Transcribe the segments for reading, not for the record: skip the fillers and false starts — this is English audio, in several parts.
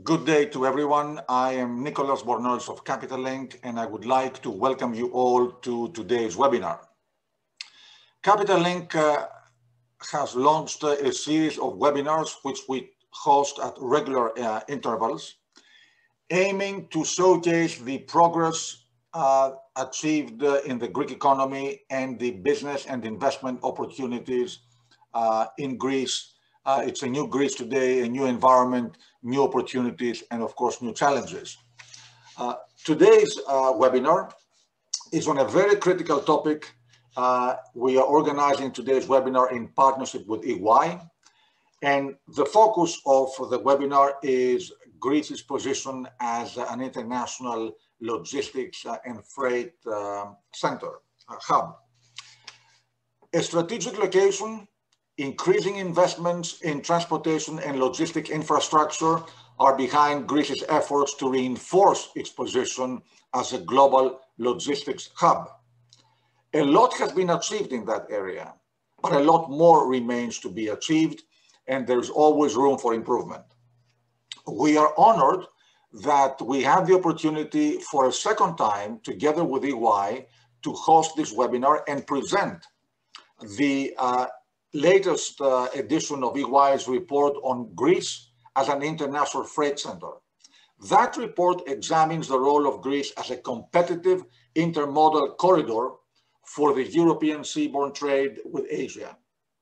Good day to everyone. I am Nicolas Bornozis of Capital Link, and I would like to welcome you all to today's webinar. Capital Link has launched a series of webinars which we host at regular intervals, aiming to showcase the progress achieved in the Greek economy and the business and investment opportunities in Greece. It's a new Greece today, a new environment, new opportunities, and of course, new challenges. Today's webinar is on a very critical topic. We are organizing today's webinar in partnership with EY, and the focus of the webinar is Greece's position as an international logistics and freight center, hub. A strategic location, increasing investments in transportation and logistic infrastructure are behind Greece's efforts to reinforce its position as a global logistics hub. A lot has been achieved in that area, but a lot more remains to be achieved, and there's always room for improvement. We are honored that we have the opportunity for a second time, together with EY, to host this webinar and present the latest edition of EY's report on Greece as an international freight center. That report examines the role of Greece as a competitive intermodal corridor for the European seaborne trade with Asia.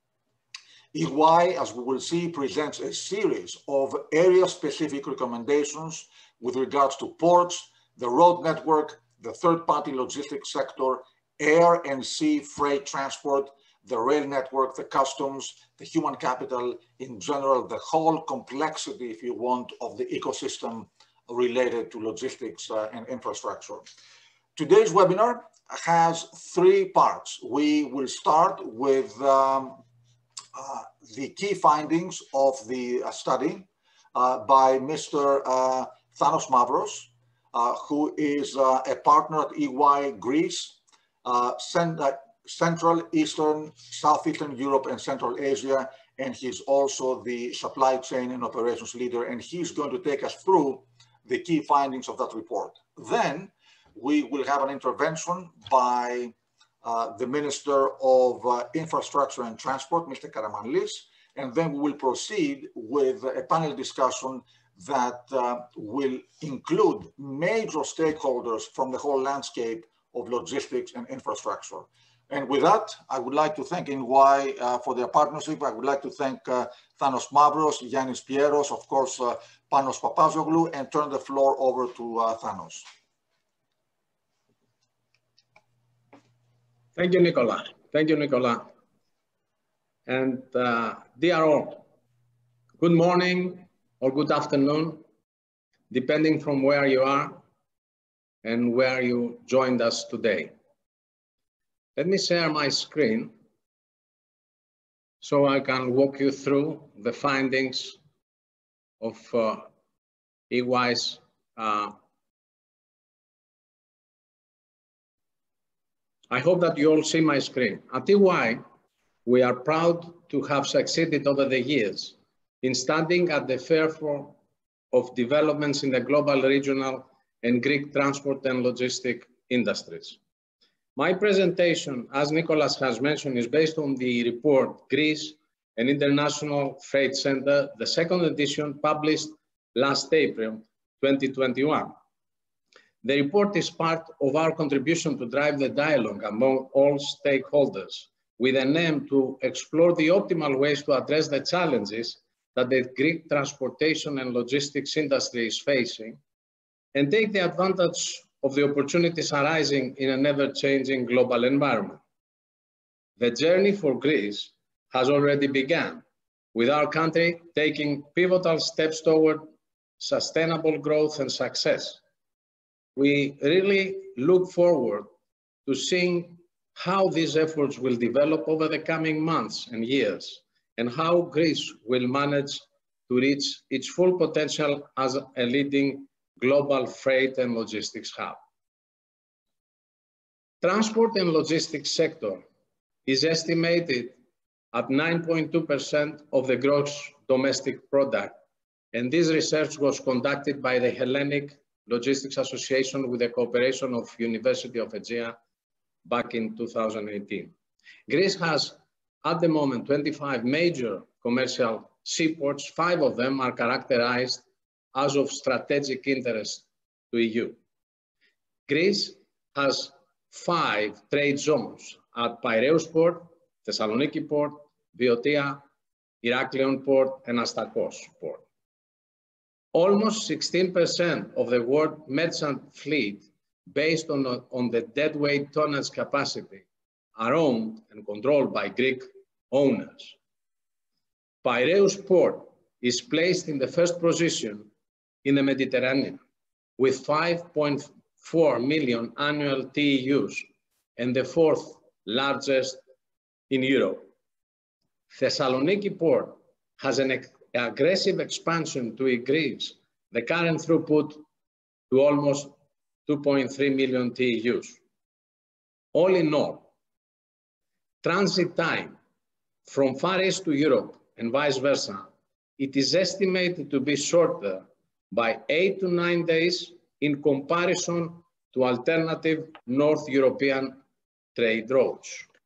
EY, as we will see, presents a series of area-specific recommendations with regards to ports, the road network, the third-party logistics sector, air and sea freight transport, the rail network, the customs, the human capital, in general, the whole complexity, if you want, of the ecosystem related to logistics and infrastructure. Today's webinar has three parts. We will start with the key findings of the study by Mr. Thanos Mavros, who is a partner at EY Greece, Central, Eastern, Southeastern Europe, and Central Asia, and he's also the supply chain and operations leader, and he's going to take us through the key findings of that report. Then we will have an intervention by the Minister of Infrastructure and Transport, Mr. Karamanlis, and then we will proceed with a panel discussion that will include major stakeholders from the whole landscape of logistics and infrastructure. And with that, I would like to thank EY for their partnership. I would like to thank Thanos Mavros, Yannis, Pierros, of course, Panos Papazoglou, and turn the floor over to Thanos. Thank you, Nicola. Thank you, Nicola. And dear all, good morning or good afternoon, depending from where you are and where you joined us today. Let me share my screen so I can walk you through the findings of EY's I hope that you all see my screen. At EY, we are proud to have succeeded over the years in standing at the forefront of developments in the global, regional, and Greek transport and logistic industries. My presentation, as Nicolas has mentioned, is based on the report Greece, an International Freight Center, the second edition published last April 2021. The report is part of our contribution to drive the dialogue among all stakeholders with an aim to explore the optimal ways to address the challenges that the Greek transportation and logistics industry is facing and take the advantage of the opportunities arising in an ever-changing global environment. The journey for Greece has already begun, with our country taking pivotal steps toward sustainable growth and success. We really look forward to seeing how these efforts will develop over the coming months and years, and how Greece will manage to reach its full potential as a leading global freight and logistics hub. Transport and logistics sector is estimated at 9.2% of the gross domestic product And this research was conducted by the Hellenic Logistics Association with the cooperation of University of Aegea back in 2018. Greece has, at the moment, 25 major commercial seaports. 5 of them are characterized as of strategic interest to EU. Greece has 5 trade zones at Piraeus Port, Thessaloniki Port, Viotia, Heraklion Port, and Astakos Port. Almost 16% of the world merchant fleet, based on the deadweight tonnage capacity, are owned and controlled by Greek owners. Piraeus Port is placed in the first position in the Mediterranean with 5.4 million annual TEUs and the 4th largest in Europe. Thessaloniki Port has an aggressive expansion to increase the current throughput to almost 2.3 million TEUs. All in all, transit time from Far East to Europe and vice versa, it is estimated to be shorter by 8 to 9 days in comparison to alternative North European trade routes.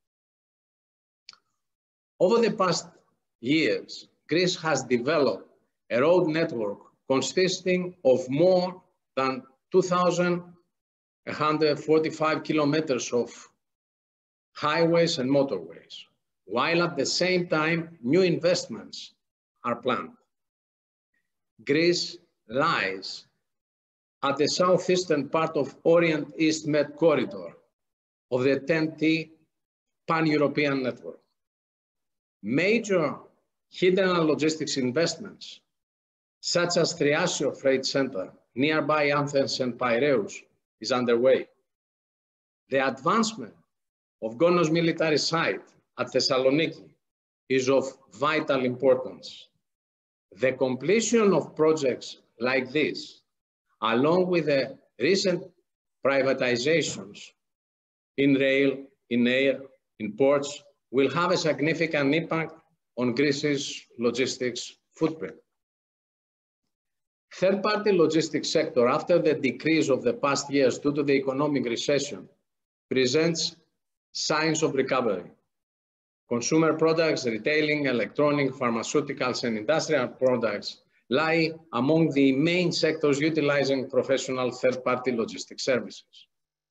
Over the past years, Greece has developed a road network consisting of more than 2,145 kilometers of highways and motorways, while at the same time, new investments are planned. Greece lies at the southeastern part of Orient-East Med corridor of the TEN-T pan-European network. Major hidden logistics investments, such as Triasio Freight Center, nearby Athens and Piraeus, is underway. The advancement of Gonos military site at Thessaloniki is of vital importance. The completion of projects like this, along with the recent privatizations in rail, in air, in ports, will have a significant impact on Greece's logistics footprint. Third-party logistics sector, after the decrease of the past years due to the economic recession, presents signs of recovery. Consumer products, retailing, electronic, pharmaceuticals, and industrial products lie among the main sectors utilizing professional third-party logistics services.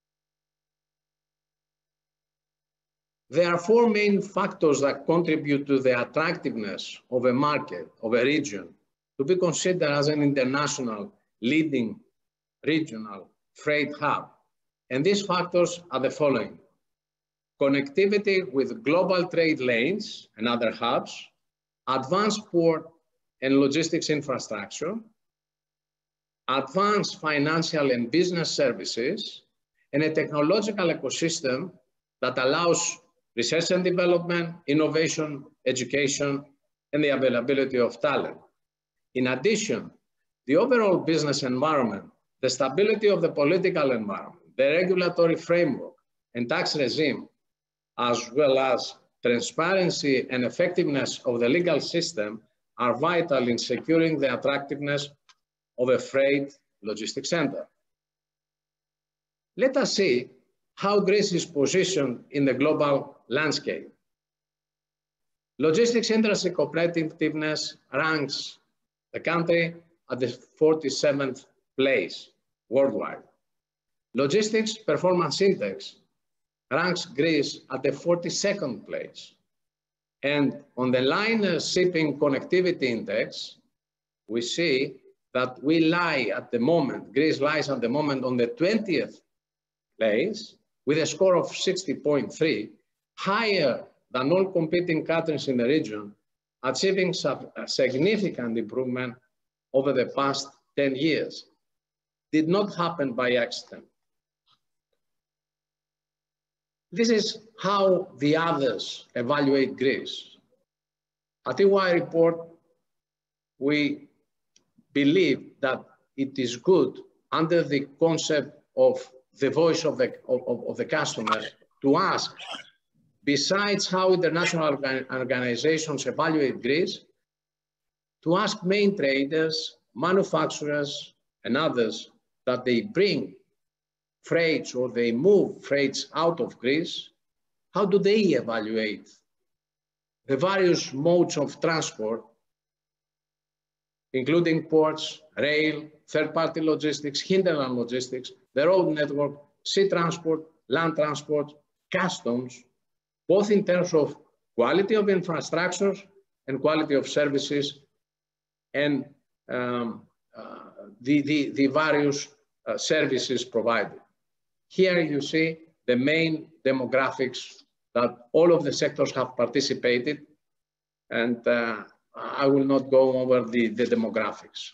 There are 4 main factors that contribute to the attractiveness of a market, of a region, to be considered as an international leading regional freight hub. And these factors are the following: connectivity with global trade lanes and other hubs, advanced port and logistics infrastructure, advanced financial and business services, and a technological ecosystem that allows research and development, innovation, education, and the availability of talent. In addition, the overall business environment, the stability of the political environment, the regulatory framework and tax regime, as well as transparency and effectiveness of the legal system, are vital in securing the attractiveness of a freight logistics center. Let us see how Greece is positioned in the global landscape. Logistics industry competitiveness ranks the country at the 47th place worldwide. Logistics Performance Index ranks Greece at the 42nd place. And on the liner shipping connectivity index, we see that we lie at the moment, Greece lies at the moment on the 20th place with a score of 60.3, higher than all competing countries in the region, achieving a significant improvement over the past 10 years. Did not happen by accident. This is how the others evaluate Greece. At EY report, we believe that it is good under the concept of the voice of the customer to ask, besides how international organizations evaluate Greece, to ask main traders, manufacturers, and others that they bring freights or they move freights out of Greece, how do they evaluate the various modes of transport, including ports, rail, third-party logistics, hinterland logistics, the road network, sea transport, land transport, customs, both in terms of quality of infrastructures and quality of services, and the various services provided. Here you see the main demographics that all of the sectors have participated, and I will not go over the demographics.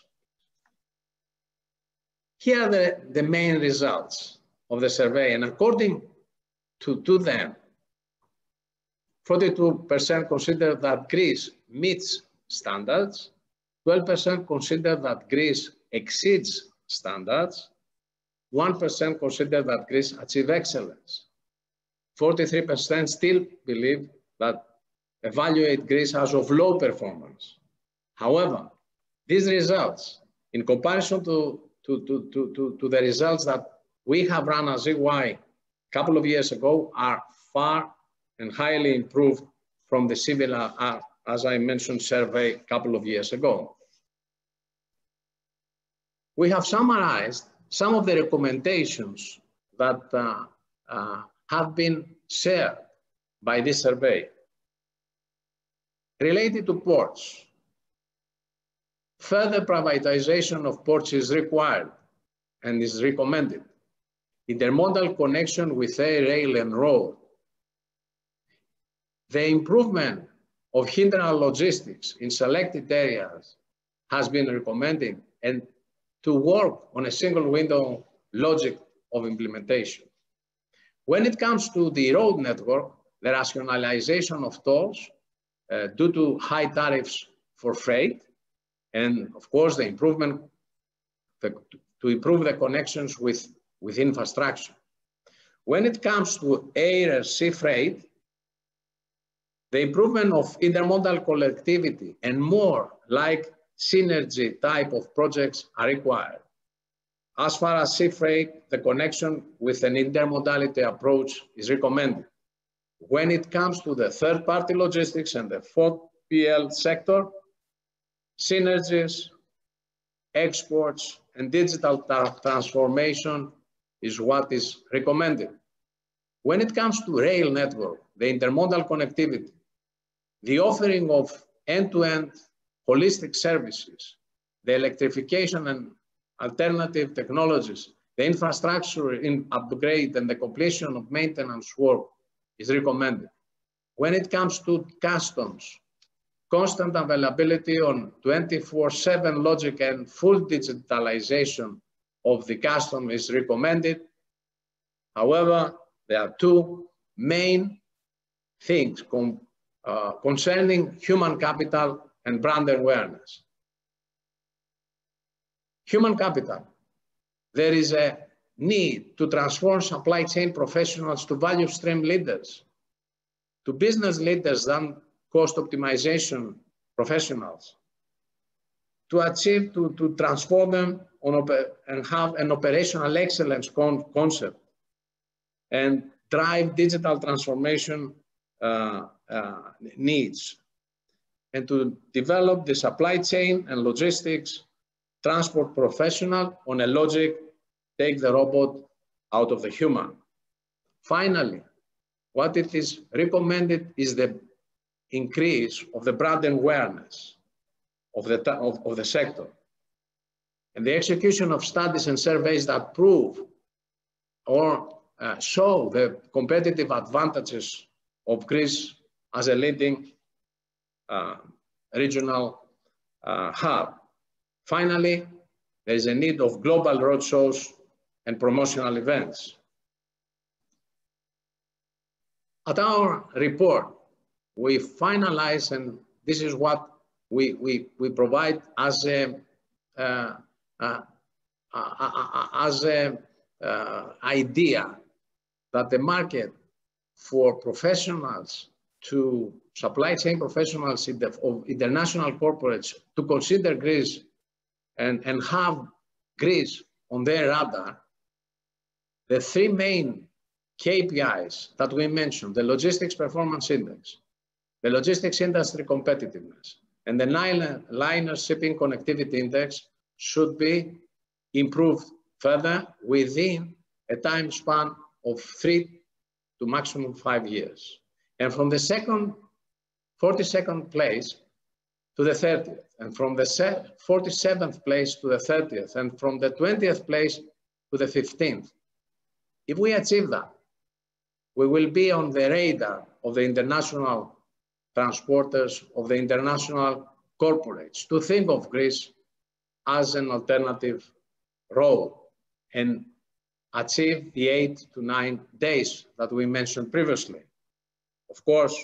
Here are the main results of the survey, and according to them, 42% consider that Greece meets standards, 12% consider that Greece exceeds standards, 1% consider that Greece achieves excellence. 43% still believe that evaluate Greece as of low performance. However, these results, in comparison to the results that we have run as EY a couple of years ago, are far and highly improved from the similar, as I mentioned, survey a couple of years ago. We have summarized some of the recommendations that have been shared by this survey. Related to ports, further privatization of ports is required and is recommended. Intermodal connection with air, rail, and road. The improvement of hinterland logistics in selected areas has been recommended, and to work on a single window logic of implementation. When it comes to the road network, the rationalization of tolls due to high tariffs for freight, and of course the improvement to improve the connections with infrastructure. When it comes to air and sea freight, the improvement of intermodal connectivity and more like synergy type of projects are required. As far as sea freight, the connection with an intermodality approach is recommended. When it comes to the third-party logistics and the 4PL sector, synergies, exports, and digital transformation is what is recommended. When it comes to rail network, the intermodal connectivity, the offering of end-to-end holistic services, the electrification and alternative technologies, the infrastructure in upgrade and the completion of maintenance work is recommended. When it comes to customs, constant availability on 24/7 logic and full digitalization of the custom is recommended. However, there are two main things concerning human capital and brand awareness. Human capital. There is a need to transform supply chain professionals to value stream leaders, to business leaders than cost optimization professionals, to achieve, to transform them and have an operational excellence concept and drive digital transformation needs, and to develop the supply chain and logistics transport professional on a logic, take the robot out of the human. Finally, what it is recommended is the increase of the brand awareness of the sector, and the execution of studies and surveys that prove or show the competitive advantages of Greece as a leading regional hub. Finally, there is a need of global roadshows and promotional events. At our report, we finalize, and this is what we provide as a idea that the market for professionals to supply chain professionals of international corporates to consider Greece and have Greece on their radar, the three main KPIs that we mentioned, the Logistics Performance Index, the Logistics Industry Competitiveness, and the Liner Shipping Connectivity Index should be improved further within a time span of 3 to maximum 5 years. And from the 42nd place to the 30th, and from the 47th place to the 30th, and from the 20th place to the 15th. If we achieve that, we will be on the radar of the international transporters, of the international corporates, to think of Greece as an alternative role and achieve the 8 to 9 days that we mentioned previously. Of course,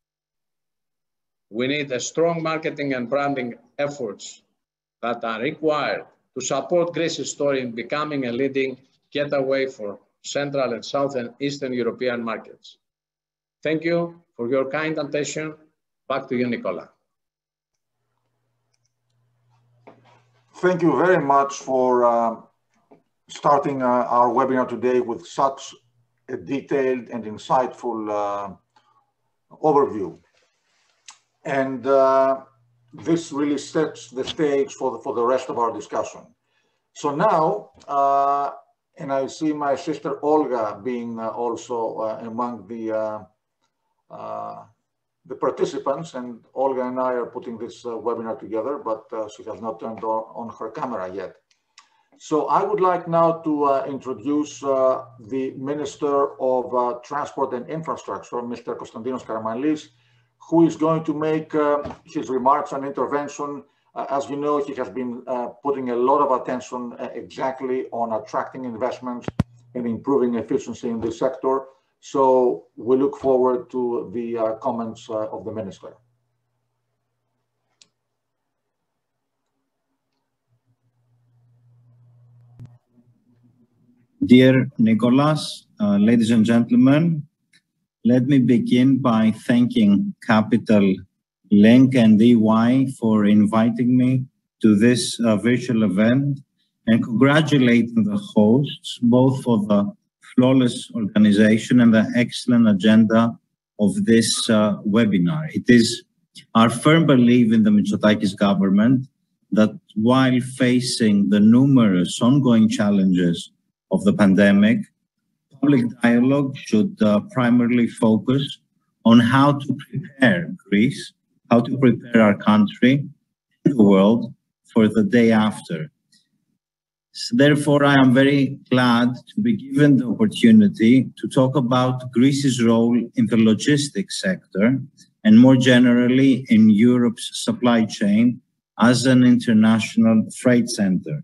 we need a strong marketing and branding efforts that are required to support Greece's story in becoming a leading getaway for Central and Southeastern European markets. Thank you for your kind attention. Back to you, Nicola. Thank you very much for starting our webinar today with such a detailed and insightful overview. And this really sets the stage for the rest of our discussion. So now, and I see my sister Olga being also among the participants, and Olga and I are putting this webinar together, but she has not turned on her camera yet. So I would like now to introduce the Minister of Transport and Infrastructure, Mr. Konstantinos Karamanlis, who is going to make his remarks and intervention. As you know, he has been putting a lot of attention exactly on attracting investments and improving efficiency in this sector. So we look forward to the comments of the Minister. Dear Nicolas, ladies and gentlemen, let me begin by thanking Capital Link and EY for inviting me to this virtual event and congratulating the hosts both for the flawless organization and the excellent agenda of this webinar. It is our firm belief in the Mitsotakis government that while facing the numerous ongoing challenges of the pandemic, public dialogue should primarily focus on how to prepare Greece, how to prepare our country and the world for the day after. So therefore, I am very glad to be given the opportunity to talk about Greece's role in the logistics sector and more generally in Europe's supply chain as an international freight center.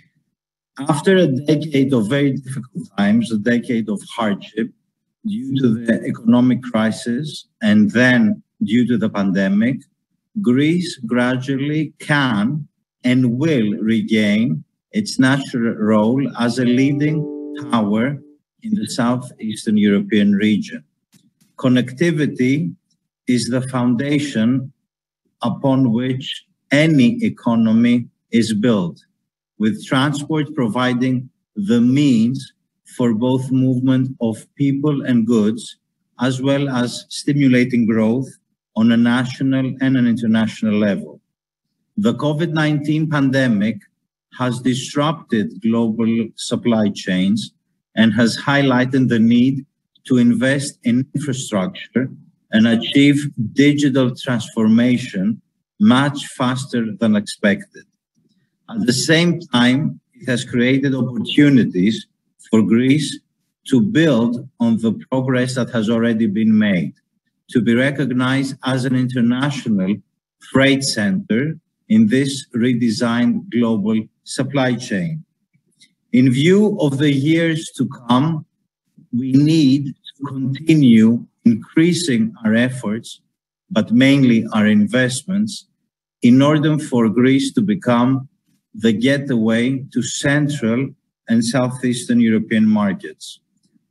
After a decade of very difficult times, a decade of hardship due to the economic crisis and then due to the pandemic, Greece gradually can and will regain its natural role as a leading power in the Southeastern European region. Connectivity is the foundation upon which any economy is built, with transport providing the means for both movement of people and goods, as well as stimulating growth on a national and an international level. The COVID-19 pandemic has disrupted global supply chains and has highlighted the need to invest in infrastructure and achieve digital transformation much faster than expected. At the same time, it has created opportunities for Greece to build on the progress that has already been made, to be recognized as an international freight center in this redesigned global supply chain. In view of the years to come, we need to continue increasing our efforts, but mainly our investments, in order for Greece to become the getaway to Central and Southeastern European markets.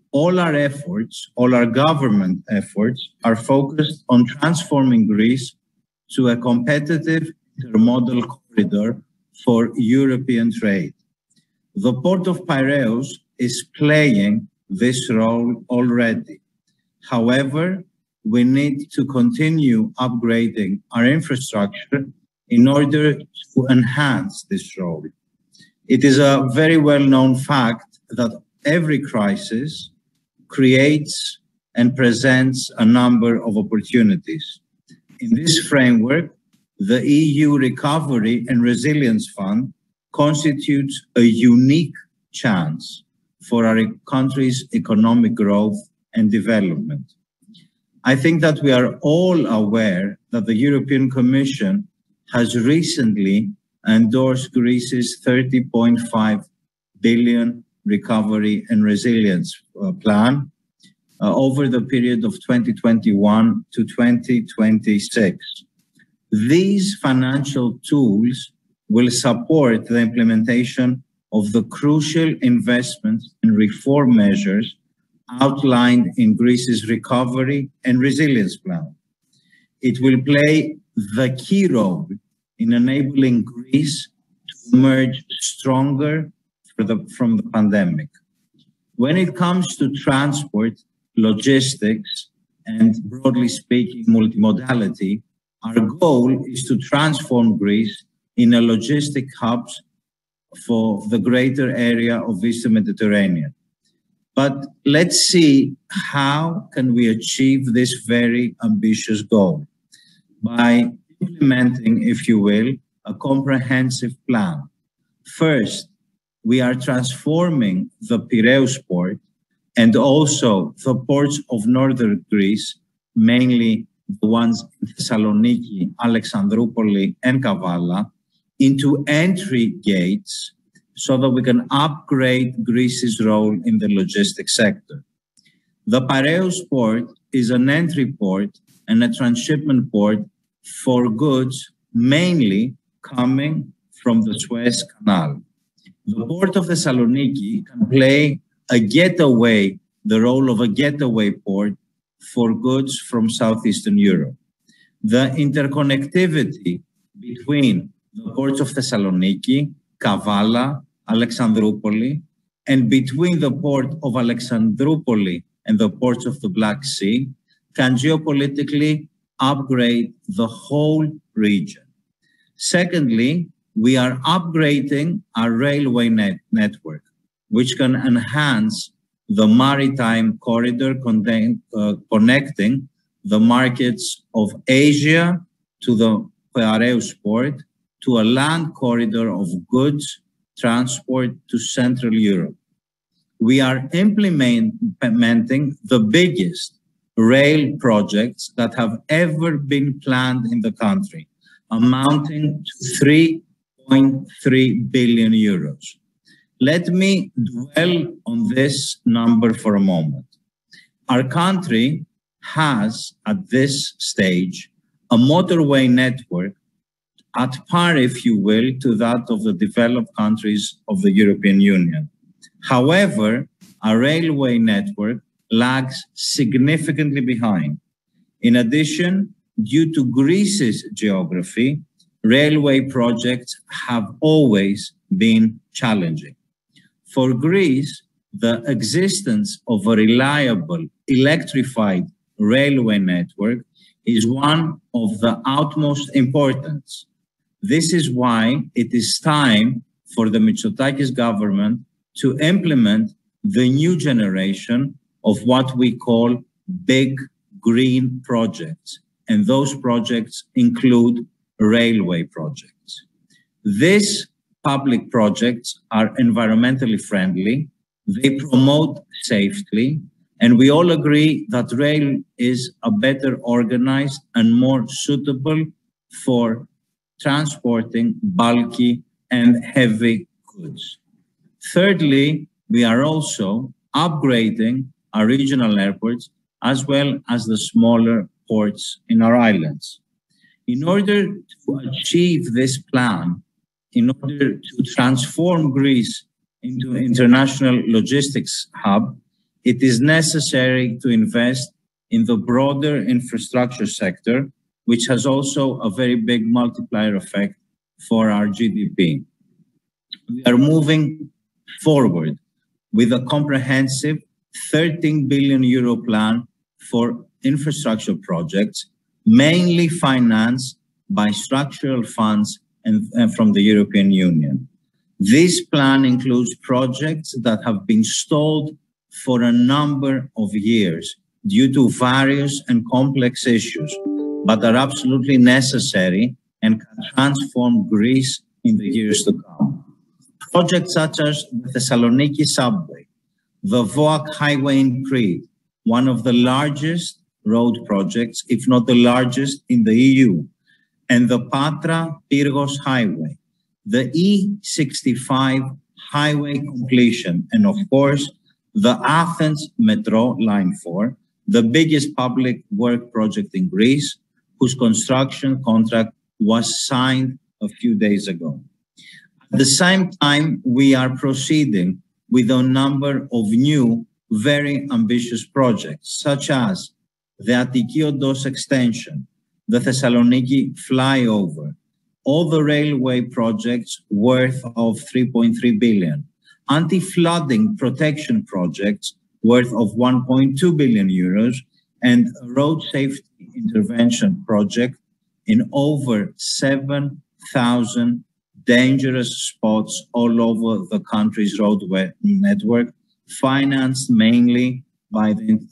all our efforts, all our government efforts are focused on transforming Greece to a competitive intermodal corridor for European trade. The Port of Piraeus is playing this role already. However, we need to continue upgrading our infrastructure in order to enhance this role. It is a very well-known fact that every crisis creates and presents a number of opportunities. In this framework, the EU Recovery and Resilience Fund constitutes a unique chance for our country's economic growth and development. I think that we are all aware that the European Commission has recently endorsed Greece's 30.5 billion recovery and resilience plan over the period of 2021 to 2026. These financial tools will support the implementation of the crucial investments and reform measures outlined in Greece's recovery and resilience plan. It will play the key role in enabling Greece to emerge stronger from the pandemic. When it comes to transport, logistics, and broadly speaking, multimodality, our goal is to transform Greece in a logistic hub for the greater area of Eastern Mediterranean. But let's see how can we achieve this very ambitious goal by implementing, if you will, a comprehensive plan. First, we are transforming the Piraeus port and also the ports of northern Greece, mainly the ones in Thessaloniki, Alexandroupoli, and Kavala, into entry gates so that we can upgrade Greece's role in the logistics sector. The Piraeus port is an entry port and a transshipment port for goods mainly coming from the Suez Canal. The port of Thessaloniki can play the role of a getaway port for goods from Southeastern Europe. The interconnectivity between the ports of Thessaloniki, Kavala, Alexandroupoli, and between the port of Alexandroupoli and the ports of the Black Sea can geopolitically upgrade the whole region. Secondly, we are upgrading our railway network, which can enhance the maritime corridor connecting the markets of Asia to the Piraeus port to a land corridor of goods transport to Central Europe. We are implementing the biggest rail projects that have ever been planned in the country, amounting to 3.3 billion euros. Let me dwell on this number for a moment. Our country has, at this stage, a motorway network at par, if you will, to that of the developed countries of the European Union. However, our railway network lags significantly behind. In addition, due to Greece's geography, railway projects have always been challenging. For Greece, the existence of a reliable electrified railway network is one of the utmost importance. This is why it is time for the Mitsotakis government to implement the new generation of what we call big green projects. And those projects include railway projects. These public projects are environmentally friendly, they promote safety, and we all agree that rail is a better organized and more suitable for transporting bulky and heavy goods. Thirdly, we are also upgrading our regional airports as well as the smaller ports in our islands. In order to achieve this plan, in order to transform Greece into an international logistics hub, it is necessary to invest in the broader infrastructure sector, which has also a very big multiplier effect for our GDP. We are moving forward with a comprehensive 13 billion euro plan for infrastructure projects, mainly financed by structural funds and from the European Union. This plan includes projects that have been stalled for a number of years due to various and complex issues, but are absolutely necessary and can transform Greece in the years to come. Projects such as the Thessaloniki subway, the VOAK highway in Crete, one of the largest road projects, if not the largest in the EU, and the Patra-Pierros highway, the E65 highway completion, and of course, the Athens Metro Line 4, the biggest public work project in Greece, whose construction contract was signed a few days ago. At the same time, we are proceeding with a number of new, very ambitious projects, such as the Attiki Odos extension, the Thessaloniki flyover, all the railway projects worth of 3.3 billion, anti-flooding protection projects worth of 1.2 billion euros, and a road safety intervention project in over 7,000 dangerous spots all over the country's roadway network, financed mainly by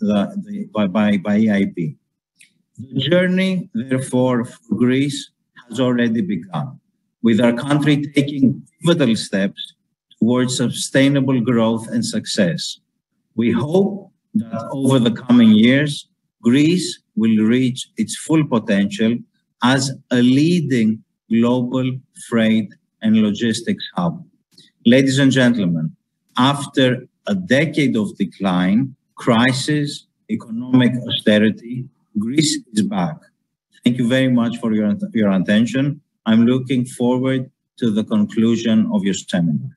EIB. The journey, therefore, for Greece has already begun, with our country taking pivotal steps towards sustainable growth and success. We hope that over the coming years, Greece will reach its full potential as a leading global freight and logistics hub. Ladies and gentlemen, after a decade of decline, crisis, economic austerity, Greece is back. Thank you very much for your attention. I'm looking forward to the conclusion of your seminar.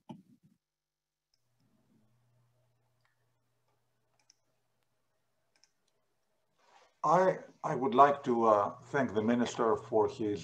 I would like to thank the Minister for his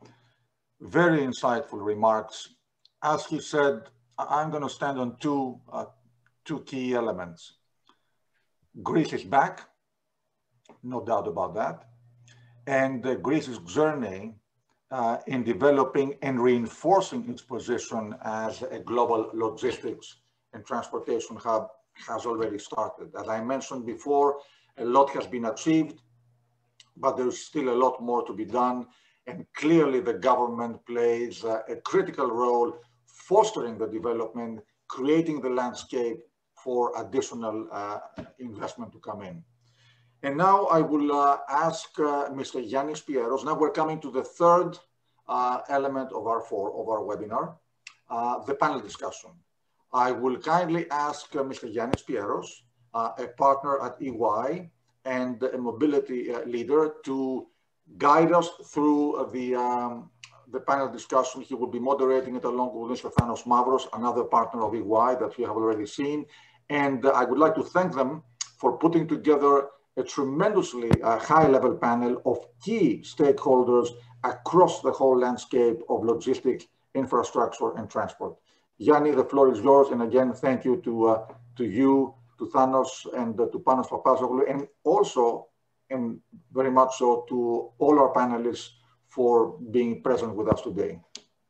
very insightful remarks. As he said, I'm going to stand on two key elements. Greece is back, no doubt about that. And Greece's journey in developing and reinforcing its position as a global logistics and transportation hub has already started. As I mentioned before, a lot has been achieved, but there's still a lot more to be done. And clearly the government plays a critical role fostering the development, creating the landscape for additional investment to come in. And now I will ask Mr. Yannis Pierros. Now we're coming to the third element of our webinar, the panel discussion. I will kindly ask Mr. Yannis Pierros, a partner at EY and a mobility leader, to guide us through the panel discussion. He will be moderating it along with Mr. Thanos Mavros, another partner of EY that we have already seen. And I would like to thank them for putting together a tremendously high-level panel of key stakeholders across the whole landscape of logistics, infrastructure, and transport. Yanni, the floor is yours. And again, thank you to you, to Thanos, and to Panos Papazoglou, and also, and very much so, to all our panelists for being present with us today.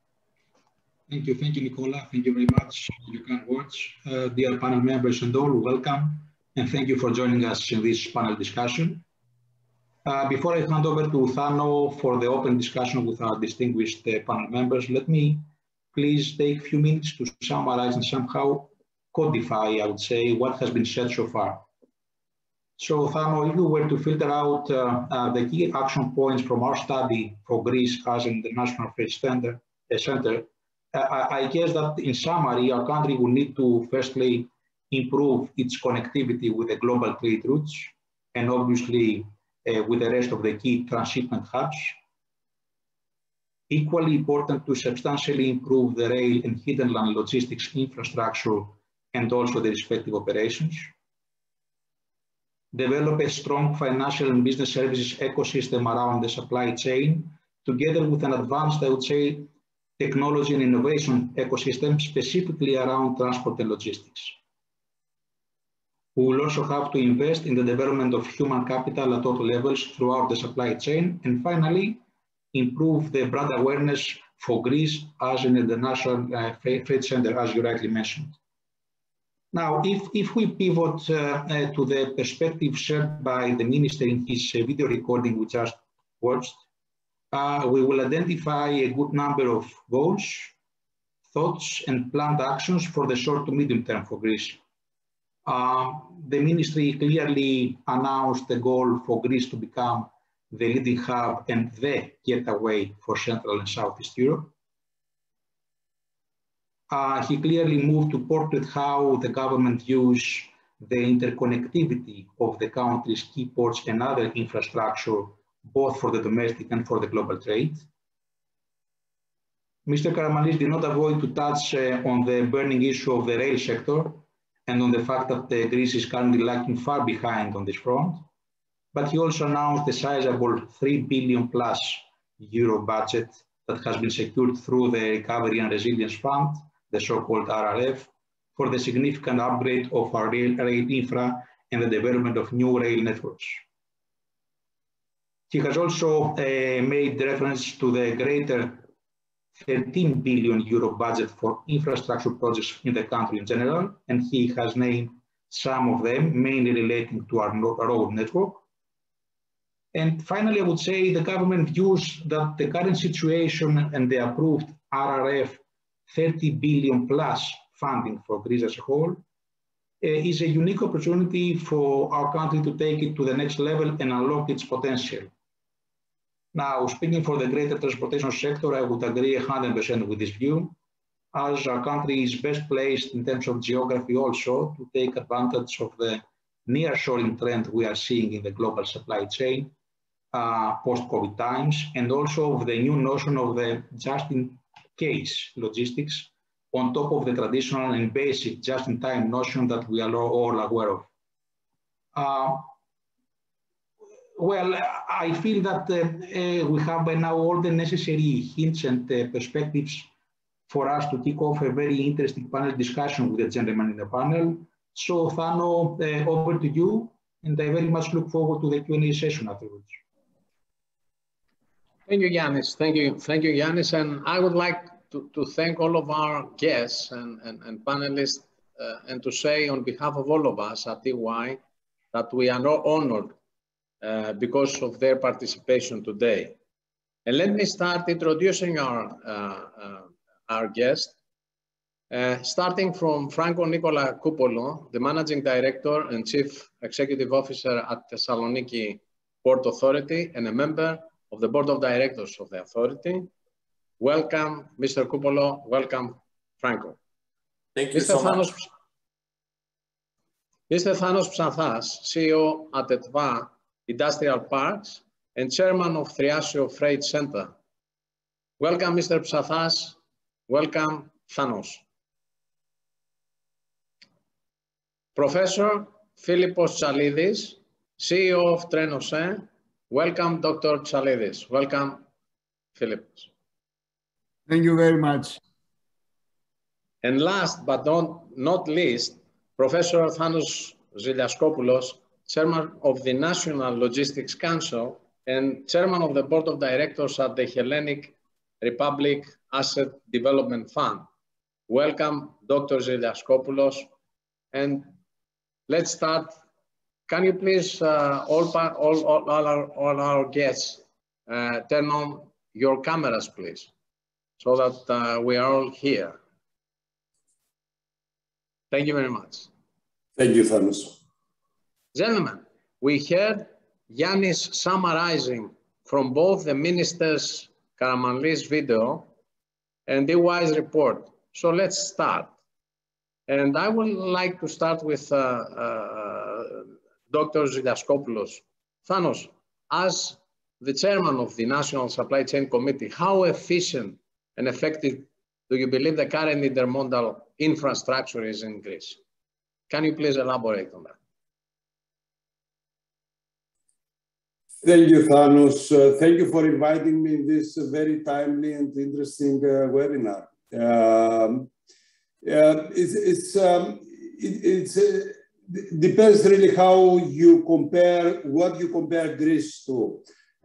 Thank you, Nicola. Thank you very much for your kind words. Dear panel members and all, welcome, and thank you for joining us in this panel discussion. Before I hand over to Thano for the open discussion with our distinguished panel members, let me please take a few minutes to summarize and somehow codify, I would say, what has been said so far. So, Thano, if we were to filter out the key action points from our study for Greece as an international freight center, I guess that in summary, our country will need to firstly improve its connectivity with the global trade routes and obviously with the rest of the key transshipment hubs. Equally important to substantially improve the rail and hinterland logistics infrastructure and also the respective operations. develop a strong financial and business services ecosystem around the supply chain, together with an advanced, I would say, technology and innovation ecosystem, specifically around transport and logistics. We will also have to invest in the development of human capital at all levels throughout the supply chain. And finally, improve the brand awareness for Greece as an international trade center, as you rightly mentioned. Now, if we pivot to the perspective shared by the Minister in his video recording we just watched, we will identify a good number of goals, thoughts, and planned actions for the short to medium term for Greece. The Ministry clearly announced the goal for Greece to become the leading hub and the getaway for Central and Southeast Europe. He clearly moved to portray how the government views the interconnectivity of the country's key ports and other infrastructure, both for the domestic and for the global trade. Mr. Karamanlis did not avoid to touch on the burning issue of the rail sector and on the fact that Greece is currently lagging far behind on this front. But he also announced a sizable €3 billion plus budget that has been secured through the Recovery and Resilience Fund, the so-called RRF, for the significant upgrade of our rail infra and the development of new rail networks. He has also made reference to the greater €13 billion budget for infrastructure projects in the country in general, and he has named some of them, mainly relating to our road network. And finally, I would say the government views that the current situation and the approved RRF 30 billion plus funding for Greece as a whole is a unique opportunity for our country to take it to the next level and unlock its potential. Now, speaking for the greater transportation sector, I would agree 100% with this view, as our country is best placed in terms of geography also to take advantage of the nearshoring trend we are seeing in the global supply chain post-COVID times, and also of the new notion of the just-in-case logistics on top of the traditional and basic just-in-time notion that we are all aware of. Well, I feel that we have by now all the necessary hints and perspectives for us to kick off a very interesting panel discussion with the gentleman in the panel. So, Thano, over to you, and I very much look forward to the Q&A session afterwards. Thank you, Yannis. Thank you, Yannis. And I would like to thank all of our guests and panelists, and to say on behalf of all of us at EY that we are honored because of their participation today. And let me start introducing our guest, starting from Franco Nicola Cupolo, the Managing Director and Chief Executive Officer at Thessaloniki Port Authority and a member of the Board of Directors of the Authority. Welcome, Mr. Cupolo. Welcome, Franco. Thank you so much. Mr. Thanos Psathas, CEO at ETVA Industrial Parks and Chairman of Thriasio Freight Center. Welcome, Mr. Psathas. Welcome, Thanos. Professor Philippos Tsalides, CEO of TRAINOSE. Welcome, Dr. Tsalides. Welcome, Philippos. Thank you very much. And last but not least, Professor Thanos Ziliaskopoulos, Chairman of the National Logistics Council and Chairman of the Board of Directors at the Hellenic Republic Asset Development Fund. Welcome, Dr. Ziliaskopoulos. And let's start. Can you please, all our guests, turn on your cameras, please, so that we are all here. Thank you very much. Thank you, Thanos. Gentlemen, we heard Yannis summarizing from both the Minister's Karamanlis video and EY's report. So let's start. And I would like to start with Dr. Ziliaskopoulos. Thanos, as the chairman of the National Supply Chain Committee, how efficient and effective do you believe the current intermodal infrastructure is in Greece? Can you please elaborate on that? Thank you, Thanos. Thank you for inviting me in this very timely and interesting webinar. It depends really how you compare, what you compare Greece to.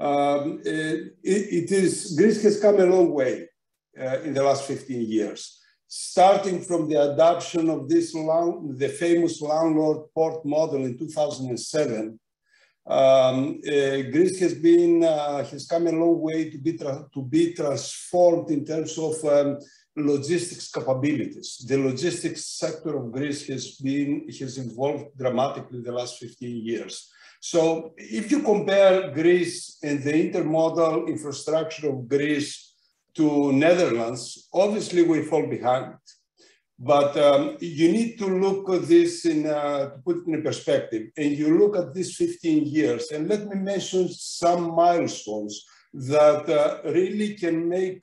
Greece has come a long way in the last 15 years, starting from the adoption of this the famous landlord port model in 2007. Greece has come a long way to be transformed in terms of logistics capabilities. The logistics sector of Greece has evolved dramatically in the last 15 years. So if you compare Greece and the intermodal infrastructure of Greece to Netherlands, obviously we fall behind. But you need to look at this to put it in perspective, and you look at these 15 years, and let me mention some milestones that really can make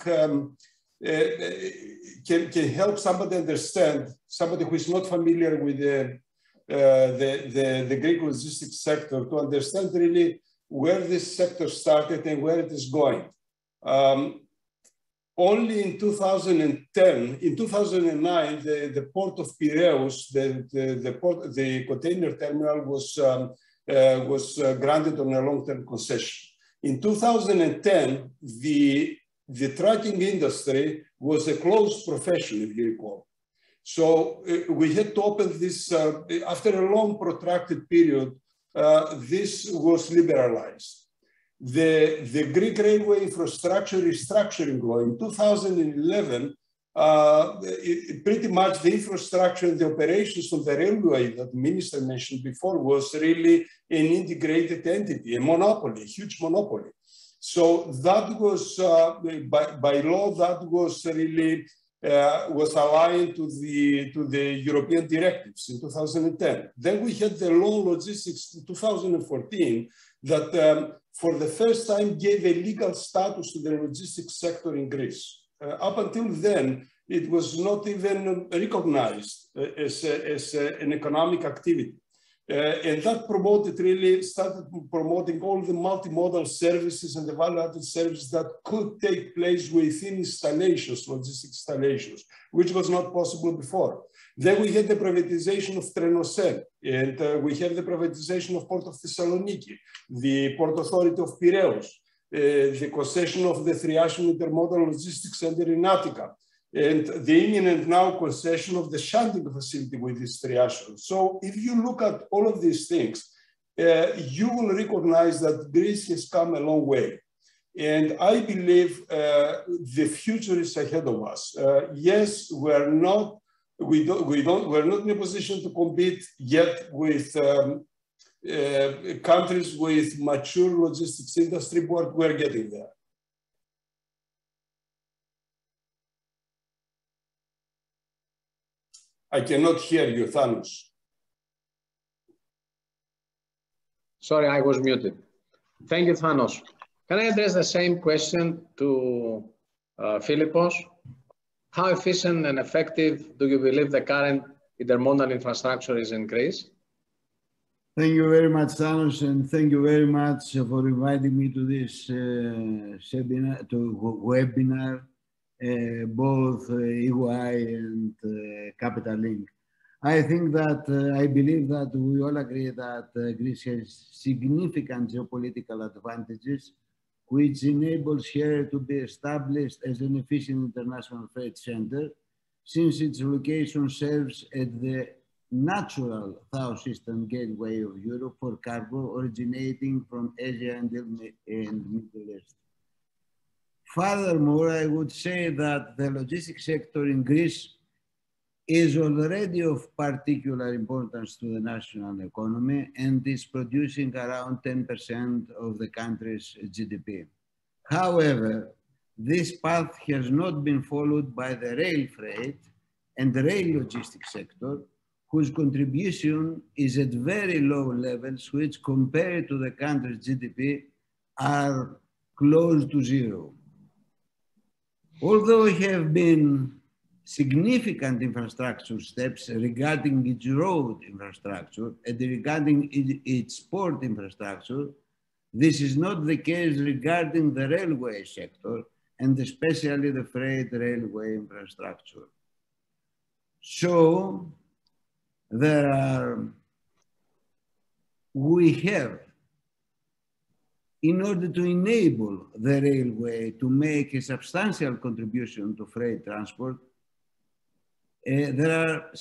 can help somebody understand, somebody who is not familiar with the Greek logistics sector, to understand really where this sector started and where it is going. Only in 2010, in 2009, the port of Pierros, the container terminal was granted on a long-term concession. In 2010, the trucking industry was a closed profession, if you recall. So we had to open this, after a long protracted period, this was liberalized. The Greek railway infrastructure restructuring law in 2011, pretty much the infrastructure and the operations of the railway that the minister mentioned before was really an integrated entity, a monopoly, a huge monopoly. So that was, by law, that was really, was aligned to the European directives in 2010. Then we had the law logistics in 2014 that for the first time gave a legal status to the logistics sector in Greece. Up until then, it was not even recognized as an economic activity. And that started promoting all the multimodal services and the value-added services that could take place within installations, logistics installations, which was not possible before. Then we had the privatization of TRAINOSE, and we have the privatization of Port of Thessaloniki, the Port Authority of Pierros, the concession of the Thriasian Intermodal Logistics Center in Attica, and the imminent now concession of the shunting facility with this Thriasian. So if you look at all of these things, you will recognize that Greece has come a long way. And I believe the future is ahead of us. Yes, we're not in a position to compete yet with countries with mature logistics industry, but we're getting there. I cannot hear you, Thanos. Sorry, I was muted. Thank you, Thanos. Can I address the same question to Philippos? How efficient and effective do you believe the current intermodal infrastructure is in Greece? Thank you very much, Thanos, and thank you very much for inviting me to this webinar, both EY and Capital Link. I think that, I believe that we all agree that Greece has significant geopolitical advantages, which enables here to be established as an efficient international trade center, since its location serves as the natural Southeastern gateway of Europe for cargo originating from Asia and Middle East. Furthermore, I would say that the logistics sector in Greece is already of particular importance to the national economy and is producing around 10% of the country's GDP. However, this path has not been followed by the rail freight and the rail logistics sector, whose contribution is at very low levels, which compared to the country's GDP are close to zero. Although there have been significant infrastructure steps regarding its road infrastructure and regarding its port infrastructure, This is not the case regarding the railway sector, and especially the freight railway infrastructure. So we have, in order to enable the railway to make a substantial contribution to freight transport, there are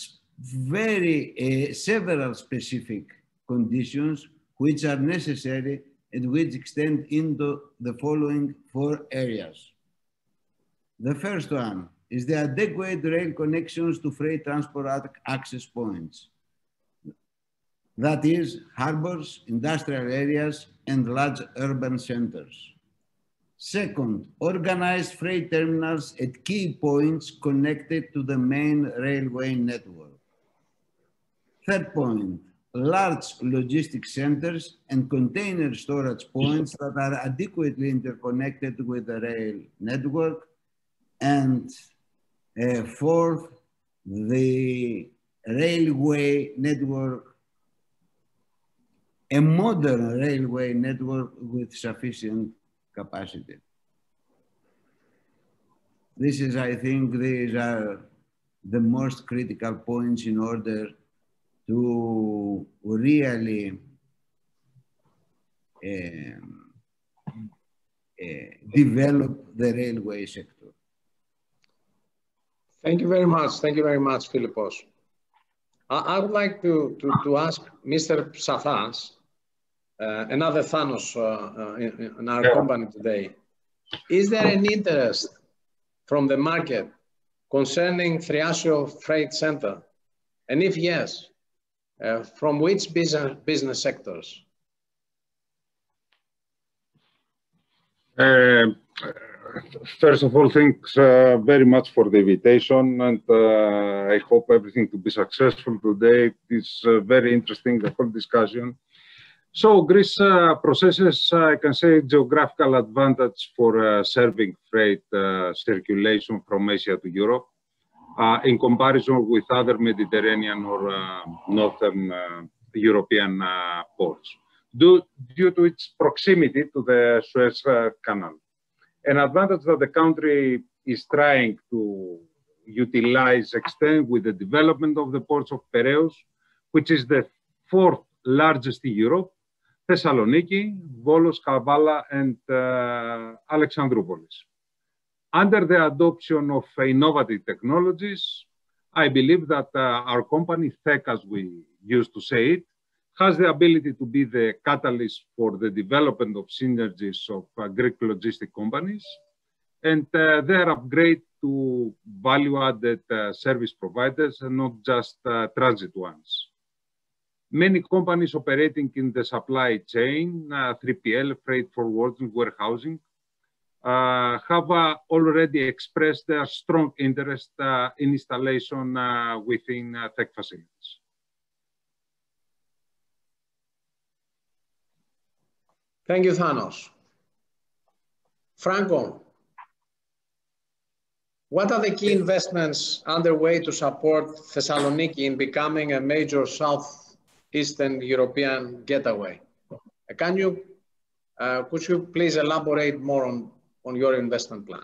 several specific conditions which are necessary and which extend into the following 4 areas. The first one is the adequate rail connections to freight transport access points. That is, harbors, industrial areas, and large urban centers. Second, organized freight terminals at key points connected to the main railway network. Third point, large logistics centers and container storage points that are adequately interconnected with the rail network. And fourth, the railway network, a modern railway network with sufficient capacity. This is, I think, these are the most critical points in order to really develop the railway sector. Thank you very much. Thank you very much, Philippos. I would like to ask Mr. Psathas, another Thanos in our company today. Is there an interest from the market concerning Thriasio Freight Center? And if yes, from which business sectors? First of all, thanks very much for the invitation, and I hope everything to be successful today. It's very interesting, the whole discussion. So Greece possesses, I can say, geographical advantage for serving freight circulation from Asia to Europe in comparison with other Mediterranean or Northern European ports, due to its proximity to the Suez Canal. An advantage that the country is trying to utilize extend with the development of the ports of Pierros, which is the 4th largest in Europe, Thessaloniki, Volos, Kavala, and Alexandroupolis. Under the adoption of innovative technologies, I believe that our company, THEK, as we used to say it, has the ability to be the catalyst for the development of synergies of Greek logistic companies and their upgrade to value-added service providers and not just transit ones. Many companies operating in the supply chain, 3PL, freight forwarding, warehousing, have already expressed their strong interest in installation within THEK facilities. Thank you, Thanos. Franco, what are the key investments underway to support Thessaloniki in becoming a major Southeastern European getaway? Could you please elaborate more on your investment plan?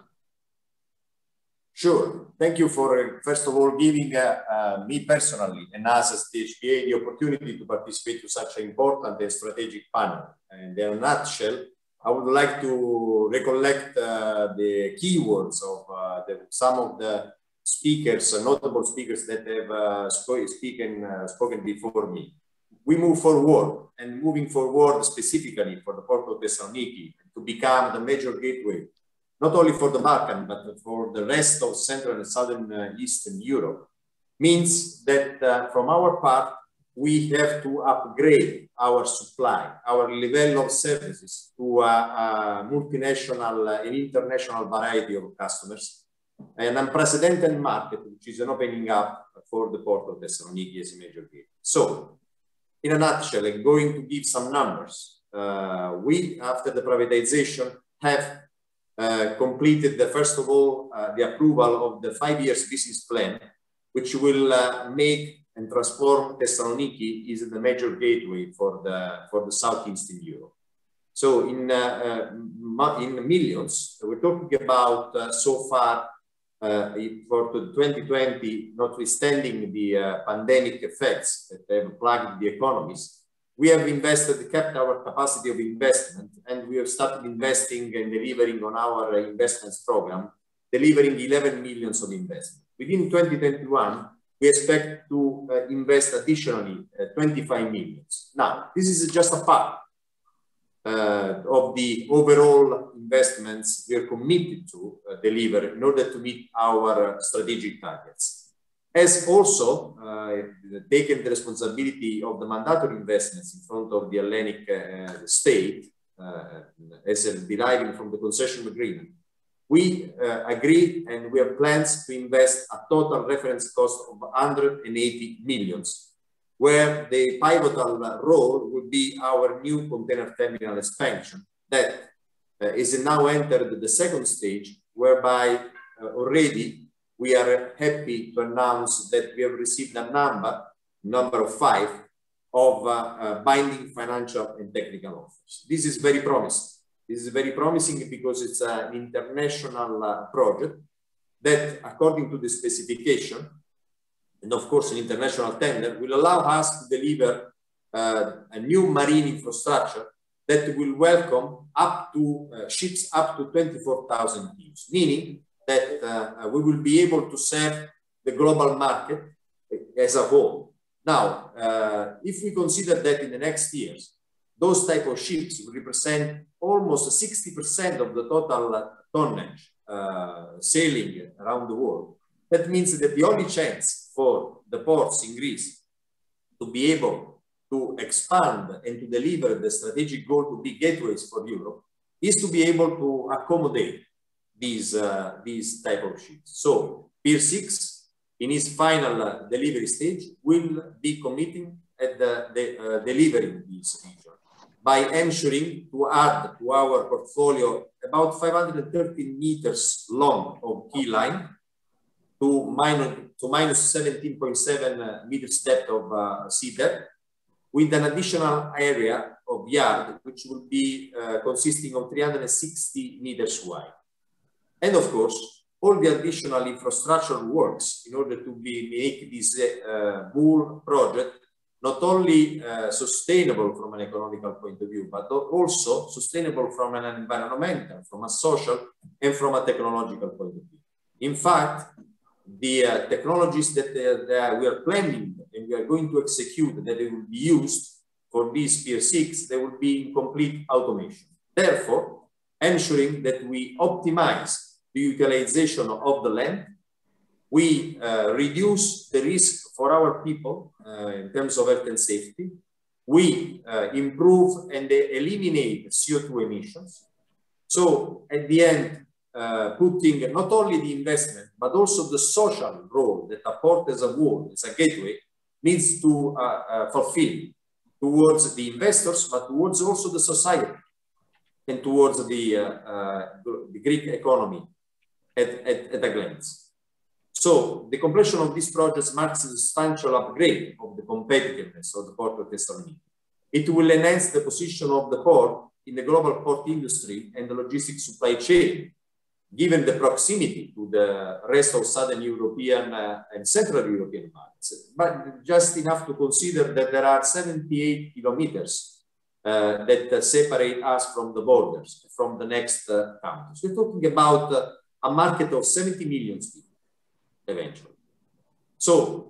Sure. Thank you for, first of all, giving me personally and us as THPA the opportunity to participate to such an important and strategic panel. And in a nutshell, I would like to recollect the keywords of some of the speakers, notable speakers that have spoken before me. We move forward, and moving forward specifically for the port of Thessaloniki to become the major gateway, not only for the Balkan, but for the rest of Central and Southern Eastern Europe, means that from our part, we have to upgrade our supply, our level of services to a multinational and international variety of customers, an unprecedented market, which is an opening up for the port of Thessaloniki as a major gateway. So, in a nutshell, I'm going to give some numbers. We, after the privatization, have completed, first of all, the approval of the 5-year business plan, which will make and transform Thessaloniki is the major gateway for the Southeastern Europe. So in millions, we're talking about so far for 2020, notwithstanding the pandemic effects that have plagued the economies, we have invested, kept our capacity of investment, and we have started investing and delivering on our investments program, delivering 11 millions of investment. Within 2021, we expect to invest additionally 25 millions. Now, this is just a part of the overall investments we are committed to deliver in order to meet our strategic targets. As also taken the responsibility of the mandatory investments in front of the Hellenic state, as deriving from the concession agreement, we agree and we have plans to invest a total reference cost of 180 millions, where the pivotal role would be our new container terminal expansion that is now entered the second stage, whereby already we are happy to announce that we have received a number of 5 of binding financial and technical offers. This is very promising. This is very promising because it's an international project that, according to the specification, and of course an international tender, will allow us to deliver a new marine infrastructure that will welcome up to ships up to 24,000 TEUs, meaning that we will be able to serve the global market as a whole. Now, if we consider that in the next years, those type of ships will represent almost 60% of the total tonnage sailing around the world, that means that the only chance for the ports in Greece to be able to expand and to deliver the strategic goal to be gateways for Europe is to be able to accommodate these type of ships. So Pier 6, in its final delivery stage, will be committing at delivering this region by ensuring to add to our portfolio about 530 meters long of key line to minus 17.7 meters depth of sea depth, with an additional area of yard, which will be consisting of 360 meters wide. And of course, all the additional infrastructural works in order to make this whole project not only sustainable from an economical point of view, but also sustainable from an environmental, from a social, and from a technological point of view. In fact, the technologies that we are planning and we are going to execute that they will be used for this Pier 6, they will be in complete automation. Therefore, ensuring that we optimize the utilization of the land, we reduce the risk for our people in terms of health and safety, we improve and eliminate CO2 emissions. So at the end, putting not only the investment, but also the social role that a port as a whole, as a gateway, needs to fulfill towards the investors, but towards also the society and towards the Greek economy at a glance. So the completion of these projects marks a substantial upgrade of the competitiveness of the port of Thessaloniki. It will enhance the position of the port in the global port industry and the logistics supply chain, given the proximity to the rest of Southern European and Central European markets. But just enough to consider that there are 78 kilometers that separate us from the borders, from the next countries. We're talking about a market of 70 million people eventually. So,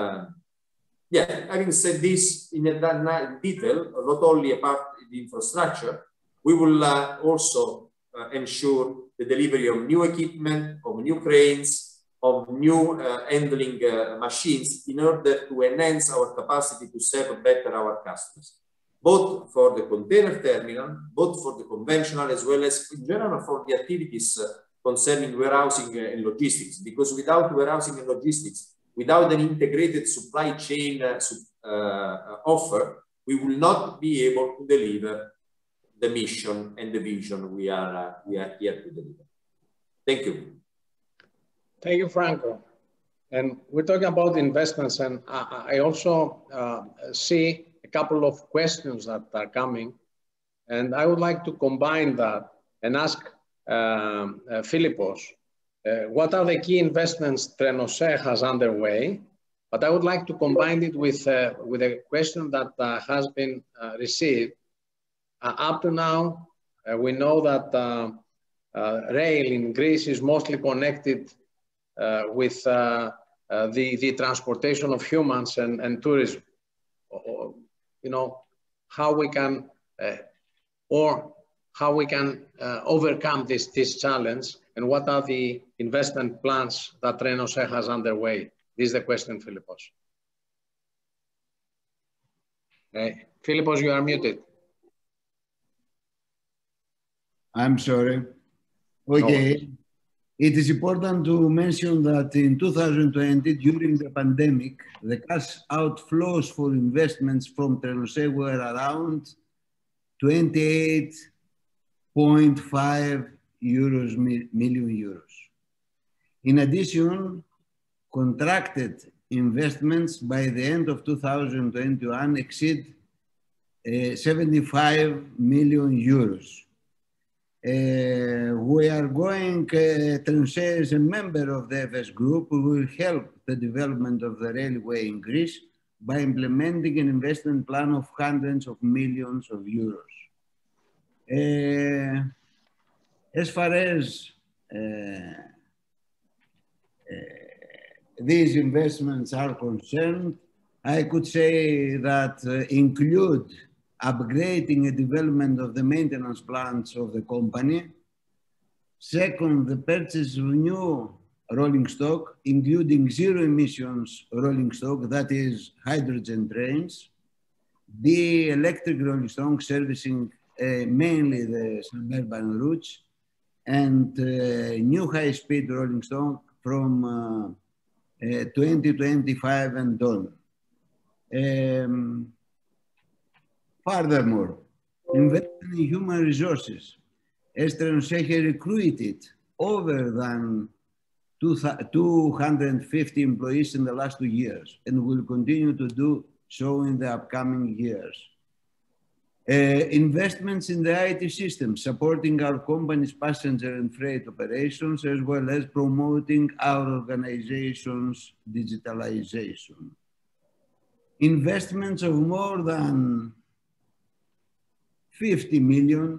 yeah, having said this in detail, not only about the infrastructure, we will also ensure the delivery of new equipment, of new cranes, of new handling machines in order to enhance our capacity to serve better our customers, both for the container terminal, both for the conventional, as well as in general for the activities concerning warehousing and logistics, because without warehousing and logistics, without an integrated supply chain offer, we will not be able to deliver the mission and the vision we are here to deliver. Thank you. Thank you, Franco. And we're talking about investments, and I also see a couple of questions that are coming. And I would like to combine that and ask Philippos, what are the key investments TRAINOSE has underway? But I would like to combine it with a question that has been received. Up to now, we know that rail in Greece is mostly connected with the transportation of humans and tourism. You know, how we can overcome this challenge, and what are the investment plans that TRAINOSE has underway? This is the question, Philippos. Philippos, you are muted. I'm sorry. Okay. No. It is important to mention that in 2020, during the pandemic, the cash outflows for investments from TRAINOSE were around 28.5 million euros. In addition, contracted investments by the end of 2021 exceed 75 million euros. We are going, TRAINOSE is a member of the FS group, who will help the development of the railway in Greece by implementing an investment plan of hundreds of millions of euros. As far as these investments are concerned, I could say that include upgrading and development of the maintenance plants of the company. Second, the purchase of new rolling stock, including zero emissions rolling stock, that is hydrogen trains. The electric rolling stock servicing mainly the suburban routes, and new high-speed rolling stock from 2025 and on. Furthermore, investment in human resources. TRAINOSE has recruited over than 250 employees in the last 2 years and will continue to do so in the upcoming years. Investments in the IT system, supporting our company's passenger and freight operations, as well as promoting our organization's digitalization. Investments of more than 50 million,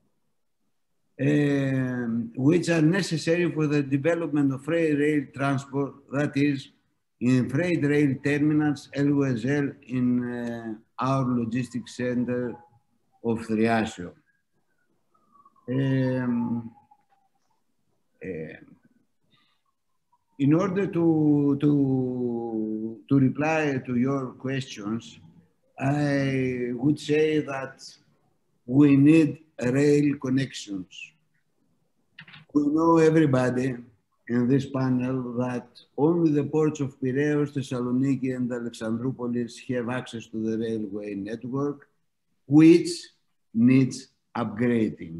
which are necessary for the development of freight rail transport, that is, in freight rail terminals, LOSL, in our logistics center of Thriasio. In order to reply to your questions, I would say that we need rail connections. We know, everybody in this panel, that only the ports of Pierros, Thessaloniki, and Alexandroupolis have access to the railway network, which needs upgrading.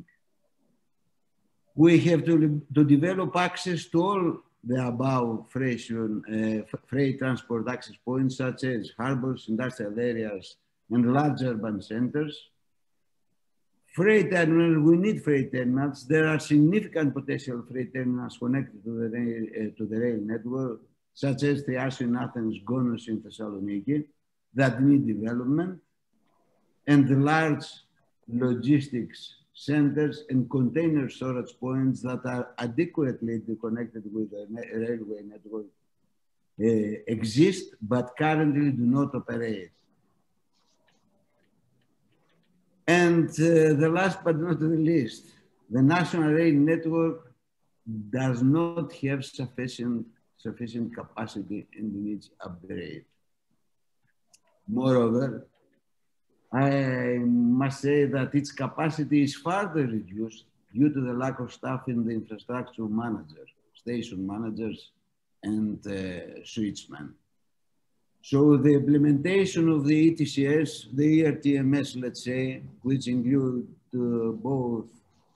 We have to develop access to all the above freight transport access points, such as harbors, industrial areas, and large urban centers. Freight terminals, we need freight terminals. There are significant potential freight terminals connected to the rail network, such as Thriasio in Athens, Gonos in Thessaloniki, that need development, and the large logistics centers and container storage points that are adequately connected with the railway network exist, but currently do not operate. And the last but not the least, the national rail network does not have sufficient capacity and needs upgrade. Moreover, I must say that its capacity is further reduced due to the lack of staff in the infrastructure managers, station managers, and switchmen. So the implementation of the ETCS, the ERTMS, let's say, which include both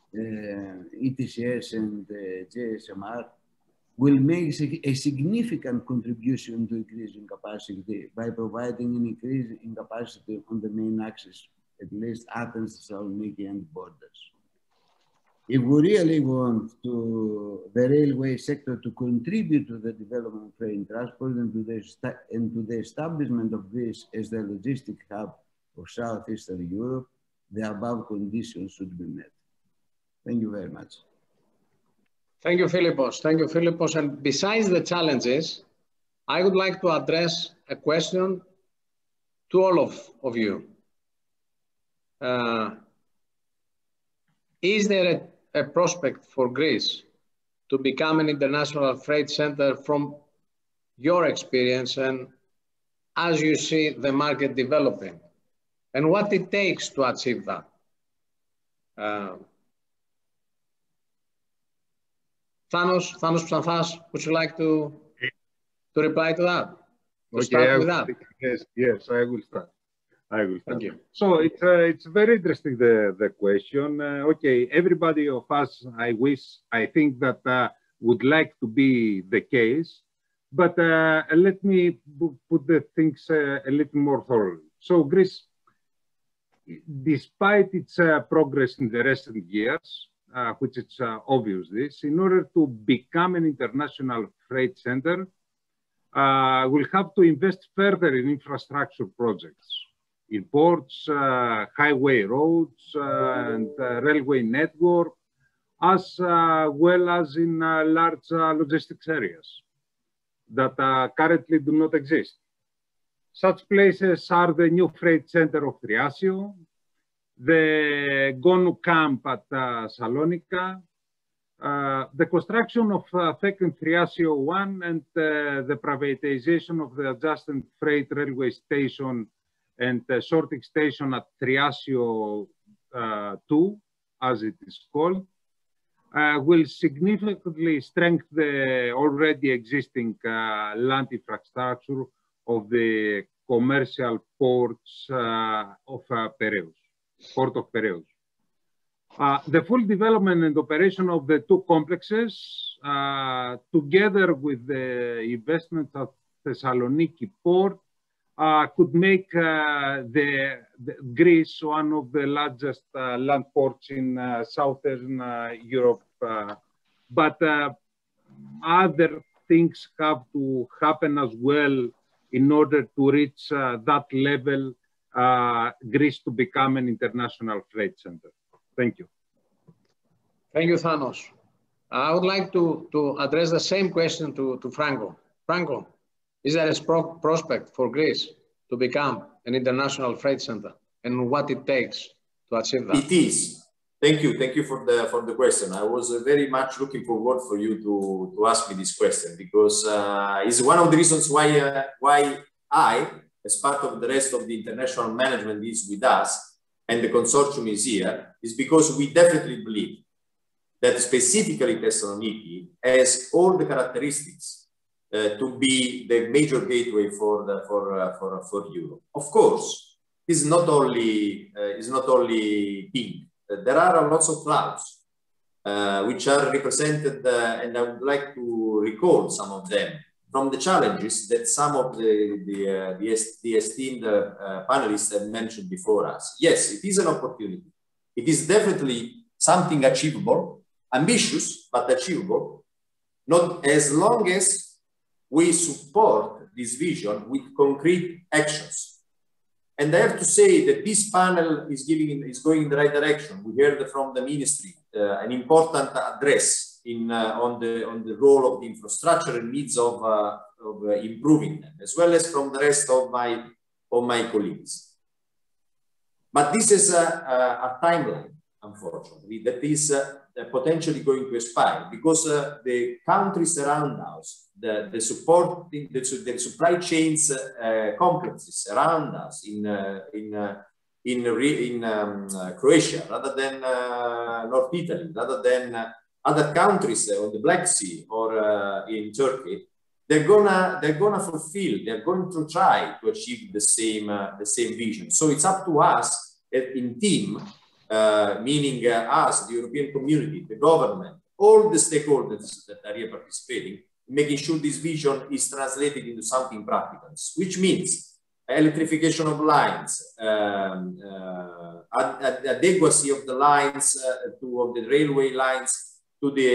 ETCS and JSMR, will make a significant contribution to increasing capacity by providing an increase in capacity on the main axis at least Athens, Thessaloniki, and borders. If we really want the railway sector to contribute to the development of train transport and to the establishment of Greece as the logistic hub of Southeastern Europe, the above conditions should be met. Thank you very much. Thank you, Philippos. Thank you, Philippos. And besides the challenges, I would like to address a question to all of you. Is there a prospect for Greece to become an international freight center from your experience and as you see the market developing, and what it takes to achieve that? Thanos, Psathas, would you like to reply to that? To start with that? Yes, I will start. Thank you. So it's very interesting, the question. Okay, everybody of us, I think that would like to be the case, but let me put the things a little more thoroughly. So Greece, despite its progress in the recent years, which is obvious this, in order to become an international freight center, we'll have to invest further in infrastructure projects, in ports, highway roads, and railway network, as well as in large logistics areas that currently do not exist. Such places are the new freight center of Thriasio, the Gonu camp at Salonika, the construction of THEK and Thriasio 1, and the privatization of the adjacent freight railway station and the sorting station at Thriasio 2, as it is called, will significantly strengthen the already existing land infrastructure of the commercial ports of Pierros, Port of Pierros. The full development and operation of the two complexes, together with the investment at Thessaloniki port, could make the Greece one of the largest land ports in Southern Europe. But other things have to happen as well in order to reach that level, Greece to become an international freight center. Thank you. Thank you, Thanos. I would like to address the same question to Franco. Franco, is there a prospect for Greece to become an international freight center, and what it takes to achieve that? It is. Thank you for the question. I was very much looking forward for you to ask me this question, because it's one of the reasons why I, as part of the rest of the international management, is with us and the consortium is here, is because we definitely believe that specifically Thessaloniki has all the characteristics to be the major gateway for Europe. Of course, it's not only pink. There are lots of clouds which are represented, and I would like to recall some of them from the challenges that some of the esteemed panelists have mentioned before us. Yes, it is an opportunity. It is definitely something achievable, ambitious, but achievable, not as long as we support this vision with concrete actions. And I have to say that this panel is going in the right direction. We heard from the ministry an important address on the role of the infrastructure and needs of improving them, as well as from the rest of my colleagues. But this is a timeline, unfortunately, that is potentially going to expire, because the countries around us, the supply chains complexes around us in Croatia, rather than North Italy, rather than other countries on the Black Sea or in Turkey, they're gonna fulfill, they're going to try to achieve the same vision. So it's up to us in team, meaning us, the European community, the government, all the stakeholders that are here participating, making sure this vision is translated into something practical, which means electrification of lines, adequacy of the lines, of the railway lines to the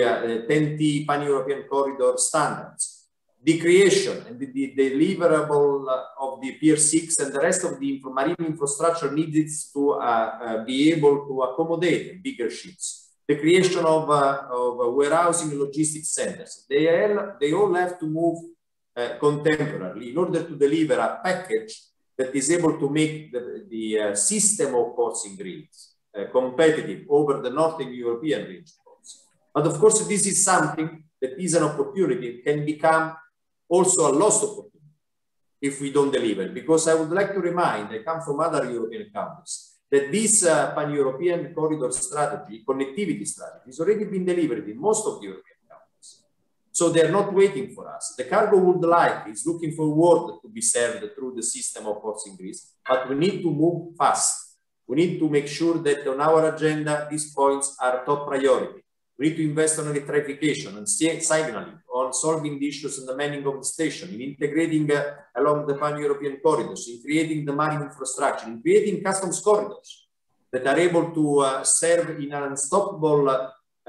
10T pan-European corridor standards, the creation and the deliverable of the Pier 6 and the rest of the marine infrastructure needed to be able to accommodate bigger ships, the creation of warehousing and logistics centers. They all have to move contemporarily in order to deliver a package that is able to make the system of ports in Greece competitive over the Northern European region ports. But of course, this is something that is an opportunity. It can become also a lost opportunity if we don't deliver. Because I would like to remind, I come from other European countries, that this pan-European corridor strategy, connectivity strategy, has already been delivered in most of the European countries. So they're not waiting for us. The cargo would like, is looking forward to be served through the system of ports in Greece, but we need to move fast. We need to make sure that on our agenda, these points are top priority. We need to invest on electrification and signaling, on solving the issues in the manning of the station, in integrating along the pan-European corridors, in creating the marine infrastructure, in creating customs corridors that are able to serve in an unstoppable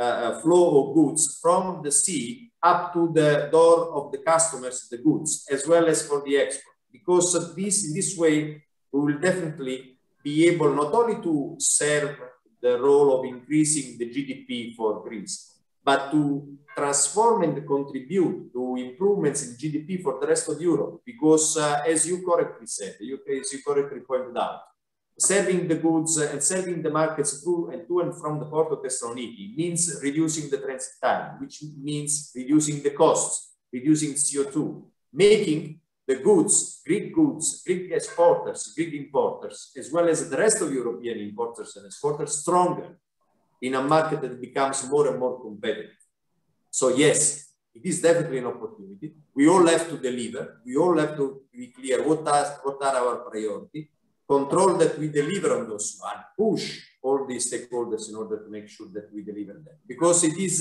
flow of goods from the sea up to the door of the customers, the goods, as well as for the export. Because in this way, we will definitely be able not only to serve the role of increasing the GDP for Greece, but to transform and contribute to improvements in GDP for the rest of Europe. Because as you correctly said, as you correctly pointed out, serving the goods and serving the markets through and to and from the port of Thessaloniki means reducing the transit time, which means reducing the costs, reducing CO2, making the goods, Greek exporters, Greek importers, as well as the rest of European importers and exporters stronger in a market that becomes more and more competitive. So yes, it is definitely an opportunity. We all have to deliver. We all have to be clear what are our priorities, control that we deliver on those and push all the stakeholders in order to make sure that we deliver them. Because it is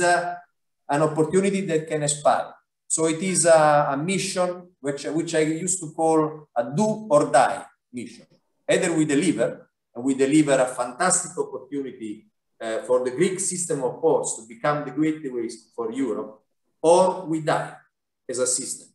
an opportunity that can expire. So it is a mission which I used to call a do or die mission. Either we deliver, and we deliver a fantastic opportunity for the Greek system of ports to become the gateways for Europe, or we die as a system.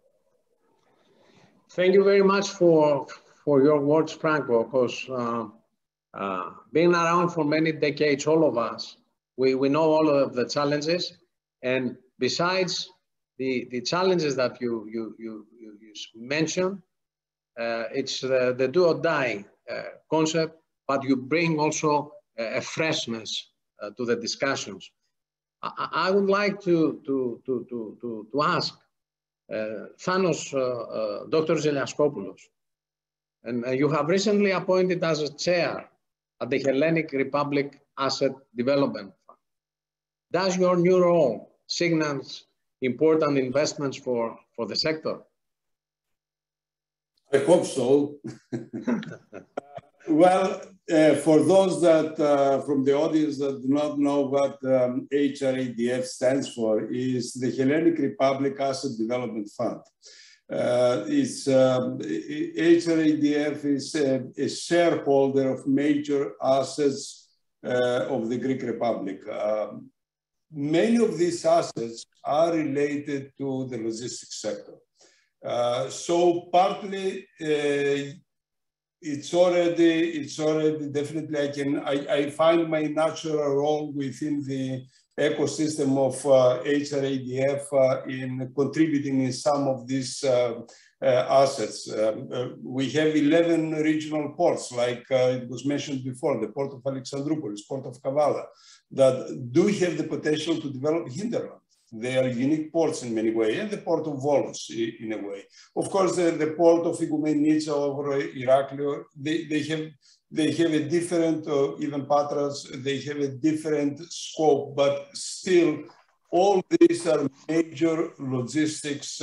Thank you very much for your words, Franco, because being around for many decades, all of us, we know all of the challenges. And besides the challenges that you mentioned, it's the do or die concept, but you bring also a freshness to the discussions. I would like to ask Thanos, Dr. Ziliaskopoulos, and you have recently appointed as a chair at the Hellenic Republic Asset Development Fund. Does your new role signals important investments for the sector? I hope so. Well, for those that from the audience that do not know what HRADF stands for, is the Hellenic Republic Asset Development Fund. HRADF is a shareholder of major assets of the Greek Republic. Many of these assets are related to the logistics sector. So partly it's already definitely I find my natural role within the ecosystem of HRADF in contributing in some of these assets. We have 11 regional ports, like it was mentioned before, the port of Alexandroupolis, port of Kavala, that do have the potential to develop hinterland. They are unique ports in many ways, and the port of Volos in a way. Of course, the port of Igoumenitsa over Iraklio, they have a different, even Patras, they have a different scope, but still, all these are major logistics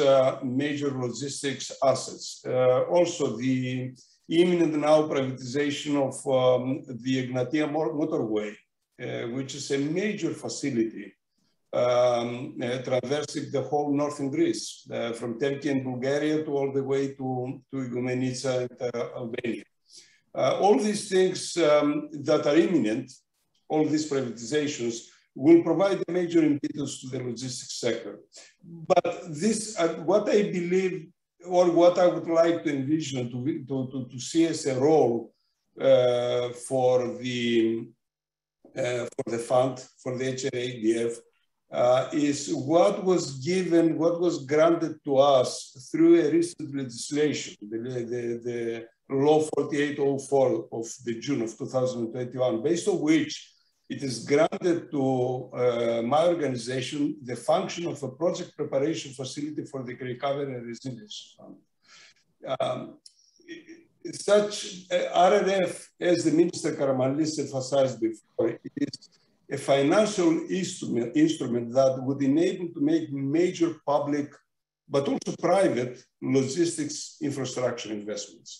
assets. Also, the imminent now privatization of the Egnatia motorway, which is a major facility traversing the whole northern Greece, from Turkey and Bulgaria to all the way to Igoumenitsa and Albania. All these things that are imminent, all these privatizations, will provide a major impetus to the logistics sector. But this, what I believe, or what I would like to envision to see as a role for the fund, for the HRADF, is what was given, what was granted to us through a recent legislation, the Law 4804 of the June of 2021, based on which it is granted to my organization the function of a project preparation facility for the recovery and resilience fund. Such RRF, as the Minister Karamanlis emphasized before, is a financial instrument that would enable to make major public, but also private logistics infrastructure investments.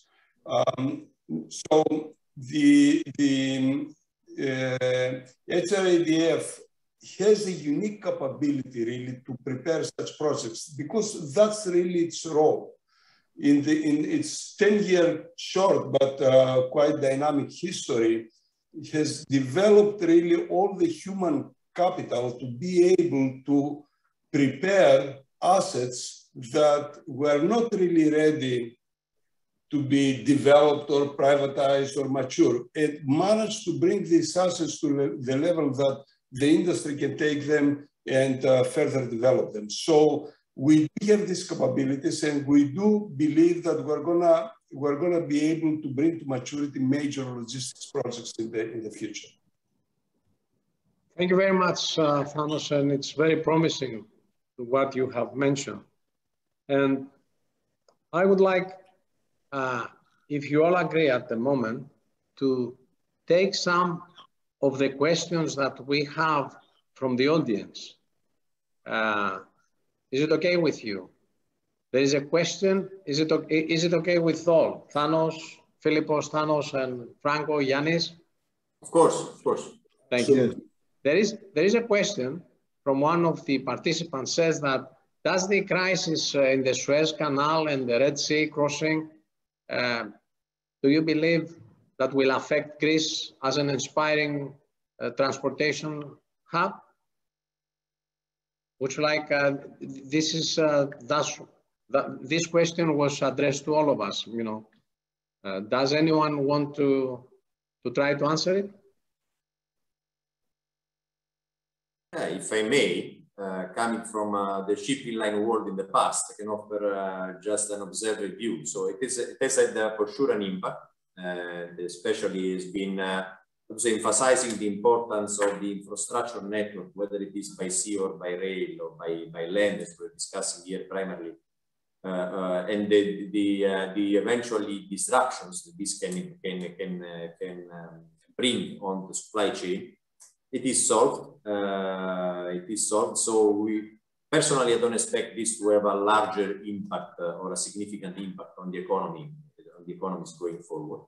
So the HRADF has a unique capability really to prepare such projects, because that's really its role. In its 10-year short but quite dynamic history, it has developed really all the human capital to be able to prepare assets that were not really ready to be developed or privatized or mature. It managed to bring these assets to the level that the industry can take them and further develop them. So we do have these capabilities, and we do believe that we're gonna be able to bring to maturity major logistics projects in the future. Thank you very much, Thanos, and it's very promising to what you have mentioned. And I would like, if you all agree at the moment, to take some of the questions that we have from the audience. Is it okay with you? There is a question. Is it okay with all? Thanos, Philippos, Thanos, and Franco, Yannis? Of course. Thank you. There is a question from one of the participants, says that, does the crisis in the Suez Canal and the Red Sea crossing, do you believe that will affect Greece as an inspiring transportation hub? Which, like, this question was addressed to all of us, you know. Does anyone want to try to answer it? If I may, coming from the shipping line world in the past, I can offer just an observer view. So it has had for sure an impact, and especially has been emphasizing the importance of the infrastructure network, whether it is by sea or by rail or by land, as we're discussing here primarily, and the eventually disruptions that this can bring on the supply chain. It is solved. So personally, I don't expect this to have a larger impact or a significant impact on the economies going forward.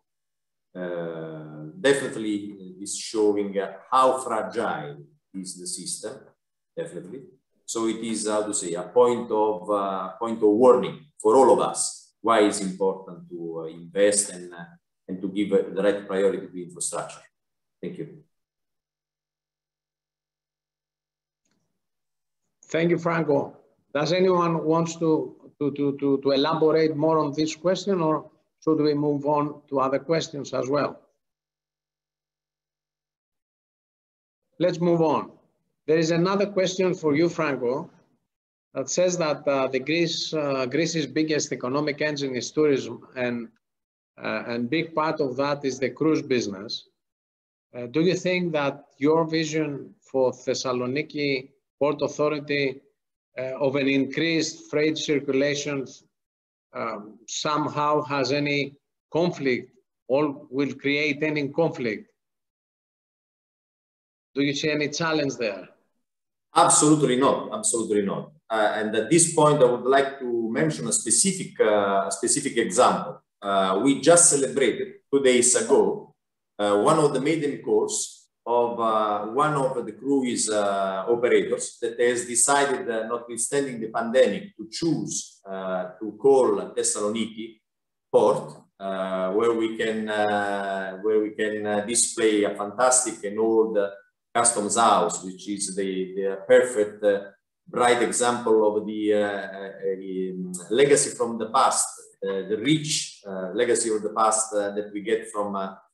Definitely is showing how fragile is the system, definitely. So it is, how to say, a point of warning for all of us, why it's important to invest and to give the right priority to infrastructure. Thank you. Thank you, Franco. Does anyone wants to elaborate more on this question, or should we move on to other questions as well? Let's move on. There is another question for you, Franco, that says that Greece's biggest economic engine is tourism, and big part of that is the cruise business. Do you think that your vision for Thessaloniki Port Authority of an increased freight circulation somehow has any conflict or will create any conflict? Do you see any challenge there? Absolutely not. Absolutely not. And at this point, I would like to mention a specific example. We just celebrated 2 days ago one of the maiden course of one of the cruise operators that has decided, notwithstanding the pandemic, to choose to call Thessaloniki port, where we can display a fantastic and old customs house, which is the perfect, bright example of the legacy from the past, the rich legacy of the past that we get from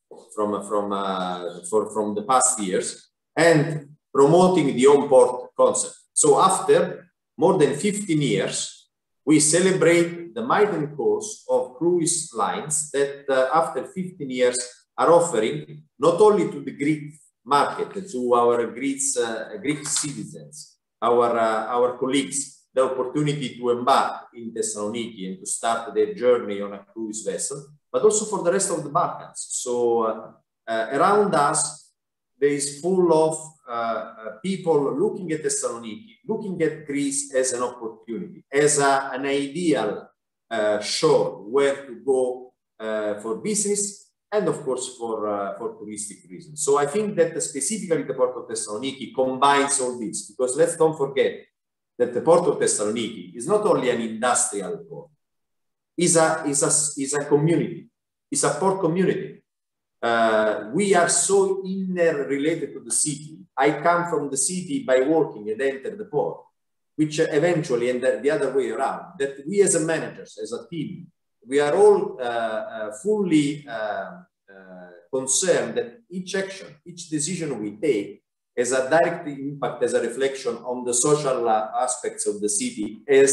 the past years, and promoting the on-port concept. So after more than 15 years, we celebrate the maiden cause of cruise lines that after 15 years are offering not only to the Greek market, to our Greek citizens, our colleagues, the opportunity to embark in Thessaloniki and to start their journey on a cruise vessel, but also for the rest of the Balkans. So around us, there is full of people looking at Thessaloniki, looking at Greece as an opportunity, as an ideal shore where to go for business and of course for touristic reasons. So I think that specifically the Port of Thessaloniki combines all this, because let's don't forget that the Port of Thessaloniki is not only an industrial port, is a community, is a port community. We are so interrelated to the city. I come from the city by walking and enter the port, which eventually, and the other way around, that we as a managers, as a team, we are all fully concerned that each action, each decision we take has a direct impact, as a reflection on the social aspects of the city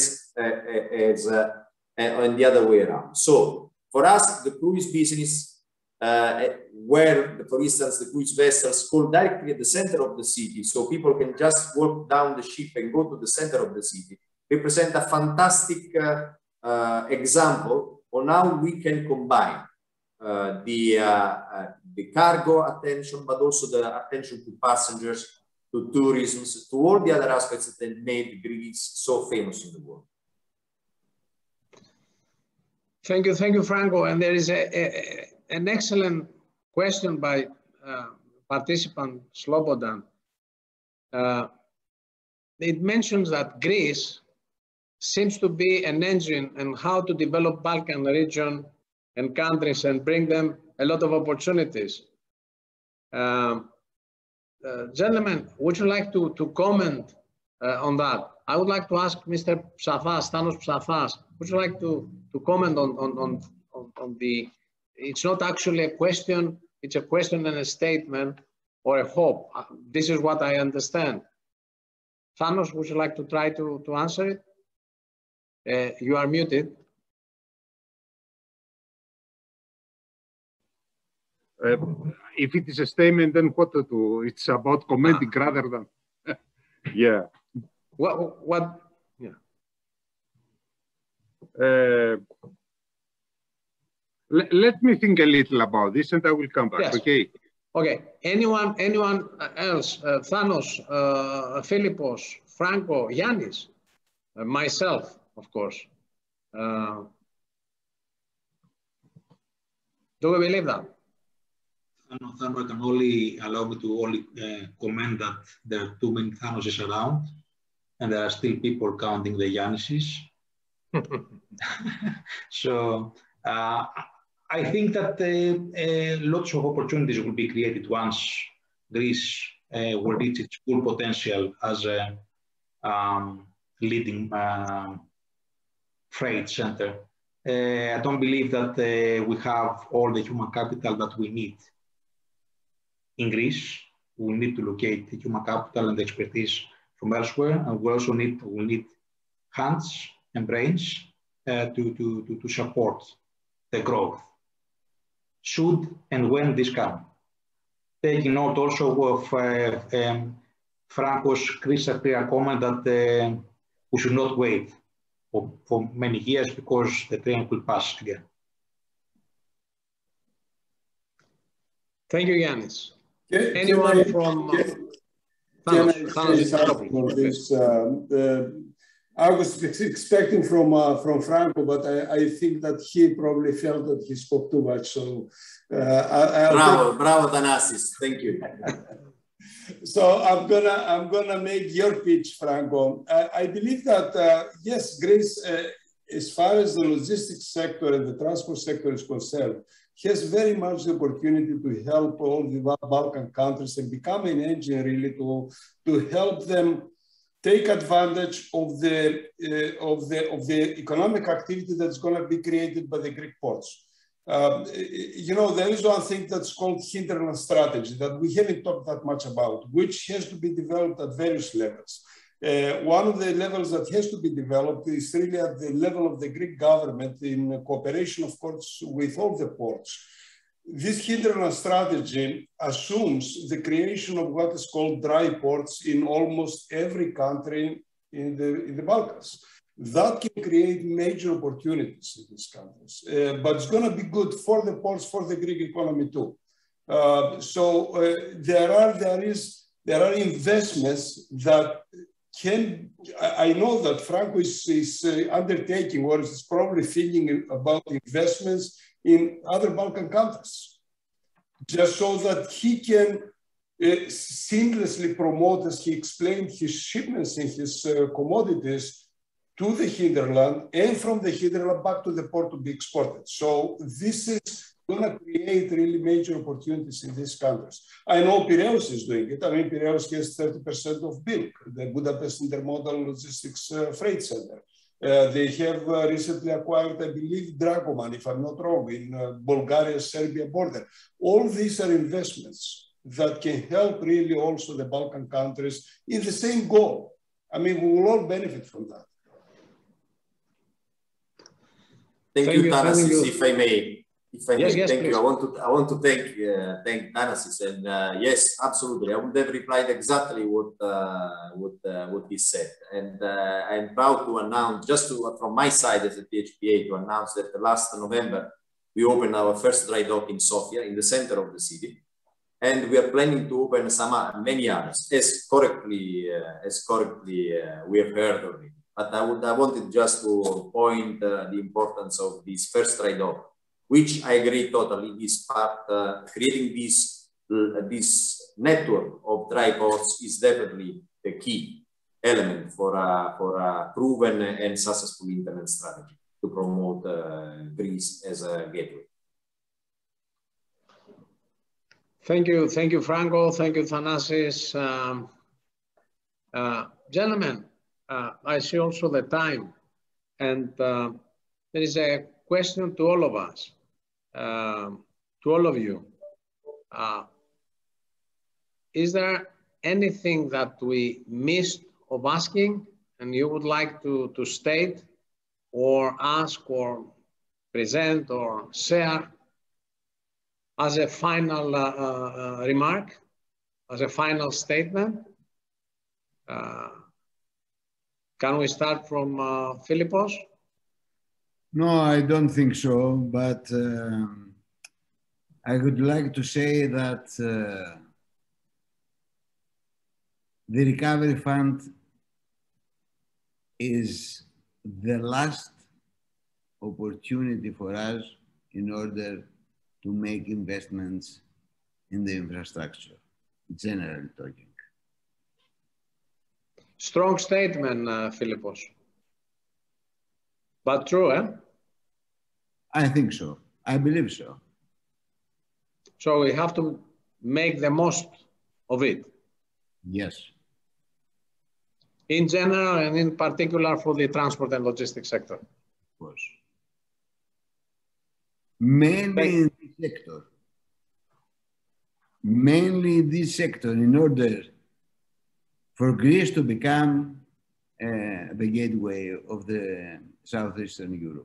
and the other way around. So for us, the cruise business, where, for instance, the cruise vessels call directly at the center of the city, so people can just walk down the ship and go to the center of the city, represent a fantastic example on how we can combine the cargo attention, but also the attention to passengers, to tourism, to all the other aspects that made Greece so famous in the world. Thank you, Franco. And there is an excellent question by participant Slobodan. It mentions that Greece seems to be an engine in how to develop Balkan region and countries and bring them a lot of opportunities. Gentlemen, would you like to comment on that? I would like to ask Mr. Psathas, Thanos Psathas, would you like to comment on the, it's not actually a question, it's a question and a statement or a hope. This is what I understand. Thanos, would you like to try to answer it? You are muted. If it is a statement, then what to do? It's about commenting rather than, yeah. What? Yeah. Let me think a little about this, and I will come back. Yes. Okay. Okay. Anyone else? Thanos, Philippos, Franco, Yannis, myself, of course. Do we believe that? No, I can only allow me to comment that there are too many Thanoses around, and there are still people counting the Yannises. So I think that lots of opportunities will be created once Greece will reach its full potential as a leading freight center. I don't believe that we have all the human capital that we need in Greece. We need to locate the human capital and expertise from elsewhere, and we also need hands and brains to support the growth. Should and when this come. Taking note also of Franco's crystal clear comment that we should not wait for many years because the train will pass again. Thank you, Yannis. Anyone from this? I was expecting from Franco, but I think that he probably felt that he spoke too much. So bravo, Athanasios. Thank you. So I'm gonna make your pitch, Franco. I believe that yes, Greece, as far as the logistics sector and the transport sector is concerned, has very much the opportunity to help all the Balkan countries and become an engine really to help them take advantage of the economic activity that's going to be created by the Greek ports. You know, there is one thing that's called hinterland strategy that we haven't talked that much about, which has to be developed at various levels. One of the levels that has to be developed is really at the level of the Greek government in cooperation, of course, with all the ports. This hinterland strategy assumes the creation of what is called dry ports in almost every country in the Balkans. That can create major opportunities in these countries, but it's going to be good for the ports, for the Greek economy too. There are investments that can. I know that Franco is undertaking or is probably thinking about investments in other Balkan countries, just so that he can seamlessly promote, as he explained, his shipments and his commodities to the hinterland and from the hinterland back to the port to be exported. So this is going to create really major opportunities in these countries. I know Pierros is doing it. I mean, Pierros has 30% of BILK, the Budapest Intermodal Logistics Freight Center. They have recently acquired, I believe, Dragoman, if I'm not wrong, in Bulgaria-Serbia border. All these are investments that can help really also the Balkan countries in the same goal. I mean, we will all benefit from that. Thank you, Thanasis, if I may. Yes, thank please. you. I want to thank Thanasis, and yes, absolutely. I would have replied exactly what he said, and I'm proud to announce, from my side as a THPA, to announce that last November we opened our first dry dock in Sofia, in the center of the city, and we are planning to open many others, as correctly we have heard already. But I wanted just to point the importance of this first dry dock, which I agree totally is part, creating this network of dry ports is definitely the key element for a proven and successful internet strategy to promote Greece as a gateway. Thank you, Franco. Thank you, Thanasis. Gentlemen, I see also the time, and there is a question to all of us, to all of you. Is there anything that we missed of asking and you would like to state or ask or present or share as a final remark, as a final statement? Can we start from Philippos? No, I don't think so, but I would like to say that the Recovery Fund is the last opportunity for us in order to make investments in the infrastructure, generally talking. Strong statement, Philippos. But true, eh? I think so. I believe so. So we have to make the most of it. Yes. In general and in particular for the transport and logistics sector. Of course. Mainly in this sector. Mainly in this sector, in order for Greece to become the gateway of the Southeastern Europe.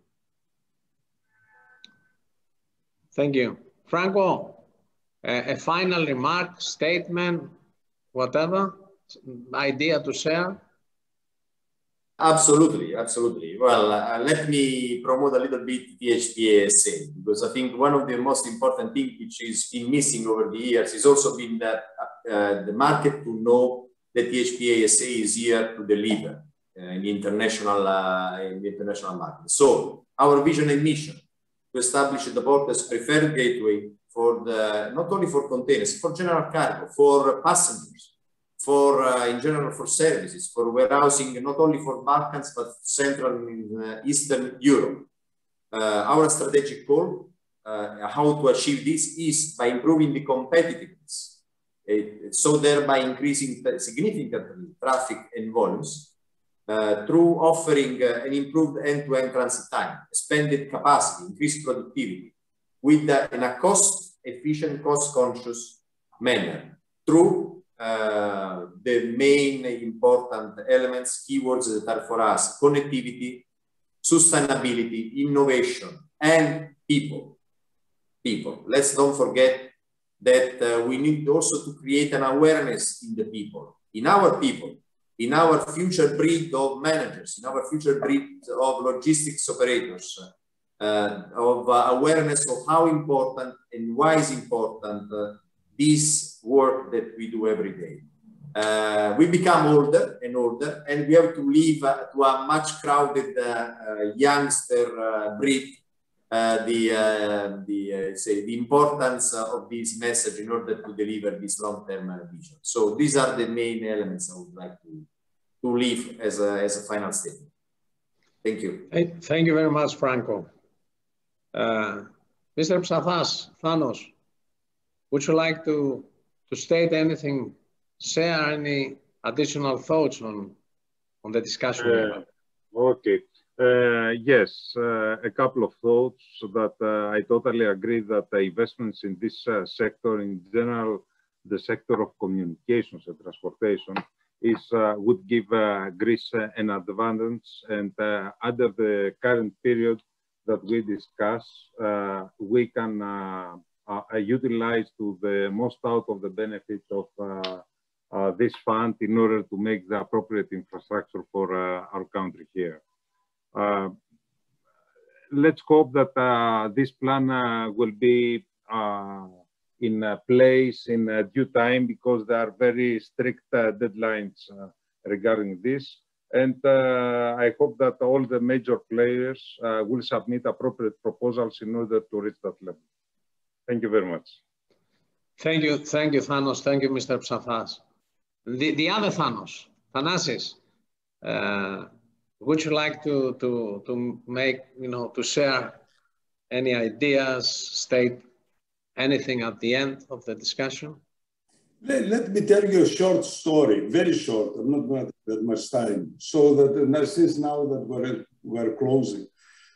Thank you. Franco, a final remark, statement, whatever, idea to share? Absolutely, absolutely. Well, let me promote a little bit THPA SA, because I think one of the most important things which has been missing over the years is also been that the market to know that THPA SA is here to deliver in the international market. So our vision and mission to establish the port as preferred gateway for not only for containers, for general cargo, for passengers, in general for services, for warehousing, not only for Balkans, but Central and Eastern Europe. Our strategic goal, how to achieve this, is by improving the competitiveness, so thereby increasing significantly traffic and volumes through offering an improved end-to-end transit time, expanded capacity, increased productivity, with in a cost-efficient, cost-conscious manner, through the main important elements, keywords that are for us: connectivity, sustainability, innovation, and people. Let's don't forget that we need also to create an awareness in the people, in our future breed of managers, in our future breed of logistics operators, of awareness of how important and why is important this work that we do every day. We become older and older, and we have to leave to a much crowded youngster breed the importance of this message in order to deliver this long-term vision. So these are the main elements I would like to leave as a final statement. Thank you. Thank you very much, Franco. Mr. Psathas, Thanos, would you like to state anything, share any additional thoughts on the discussion? Okay. Yes, a couple of thoughts that I totally agree that the investments in this sector, in general, the sector of communications and transportation, would give Greece an advantage, and under the current period that we discuss, we can utilize to the most out of the benefit of this fund in order to make the appropriate infrastructure for our country here. Let's hope that this plan will be in place in due time, because there are very strict deadlines regarding this. And I hope that all the major players will submit appropriate proposals in order to reach that level. Thank you very much. Thank you, Thanos. Thank you, Mr. Psathas. The other Thanos, Athanasios, would you like to make, to share any ideas, state anything at the end of the discussion? Let me tell you a short story, very short. I'm not going to have that much time. So that since now that we're closing.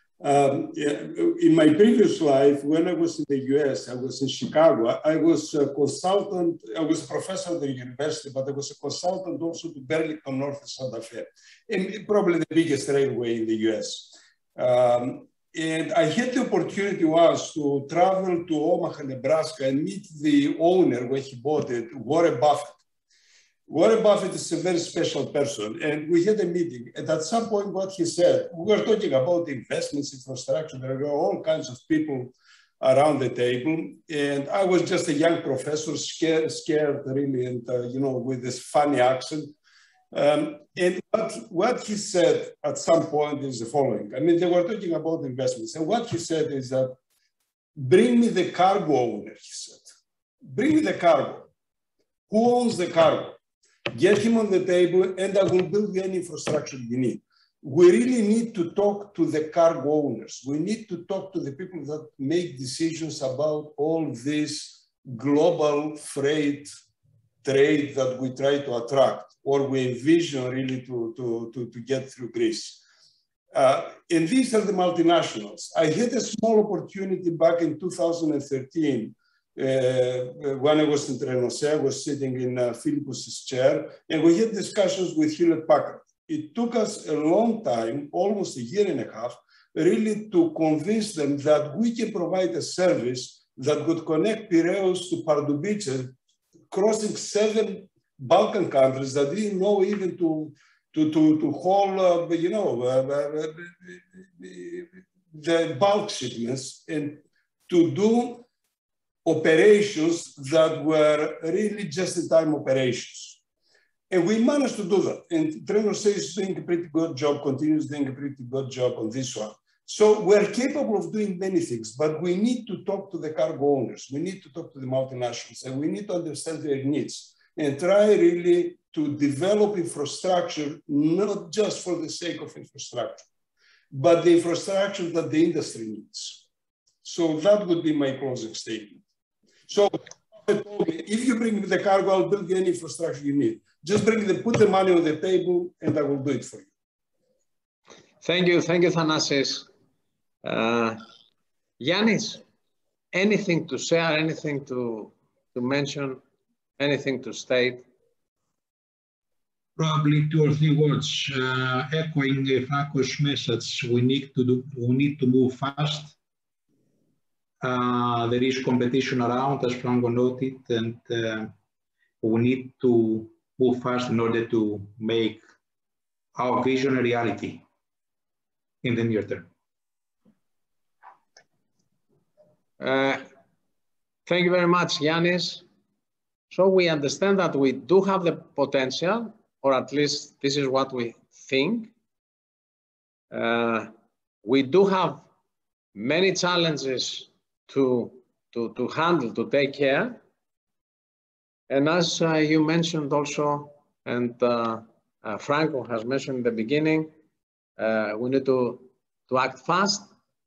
In my previous life, when I was in the US, I was in Chicago. I was a consultant. I was a professor at the university, but I was a consultant also to Burlington North and Santa Fe, and probably the biggest railway in the US. And I had the opportunity once to travel to Omaha, Nebraska, and meet the owner when he bought it, Warren Buffett. Warren Buffett is a very special person, and we had a meeting. And at some point, what he said, we were talking about investments, infrastructure. There were all kinds of people around the table, and I was just a young professor, scared really, and with this funny accent. And what he said at some point is the following. I mean, they were talking about investments, and what he said is that, bring me the cargo owner, he said. Bring me the cargo. Who owns the cargo? Get him on the table, and I will build you any infrastructure you need. We really need to talk to the cargo owners. We need to talk to the people that make decisions about all this global freight trade that we try to attract, or we envision really to get through Greece. And these are the multinationals. I had a small opportunity back in 2013 when I was in TRAINOSE. I was sitting in Philippos' chair, and we had discussions with Hewlett-Packard. It took us a long time, almost a year and a half, really to convince them that we can provide a service that would connect Pierros to Pardubice, crossing 7 Balkan countries that didn't know even to haul, the bulk shipments, and to do operations that were really just-in-time operations. And we managed to do that. And TRAINOSE is doing a pretty good job, continues doing a pretty good job on this one. So we're capable of doing many things, but we need to talk to the cargo owners. We need to talk to the multinationals, and we need to understand their needs and try really to develop infrastructure, not just for the sake of infrastructure, but the infrastructure that the industry needs. So that would be my closing statement. So if you bring me the cargo, I'll build you any infrastructure you need. Just put the money on the table and I will do it for you. Thank you, Athanasios. Yannis, anything to share, anything to mention, anything to state? Probably 2 or 3 words. Echoing Franco's message, we need to move fast. There is competition around, as Franco noted, and we need to move fast in order to make our vision a reality in the near term. Thank you very much, Yannis. So we understand that we do have the potential, or at least this is what we think. We do have many challenges to handle, to take care. And as you mentioned also, and Franco has mentioned in the beginning, we need to act fast.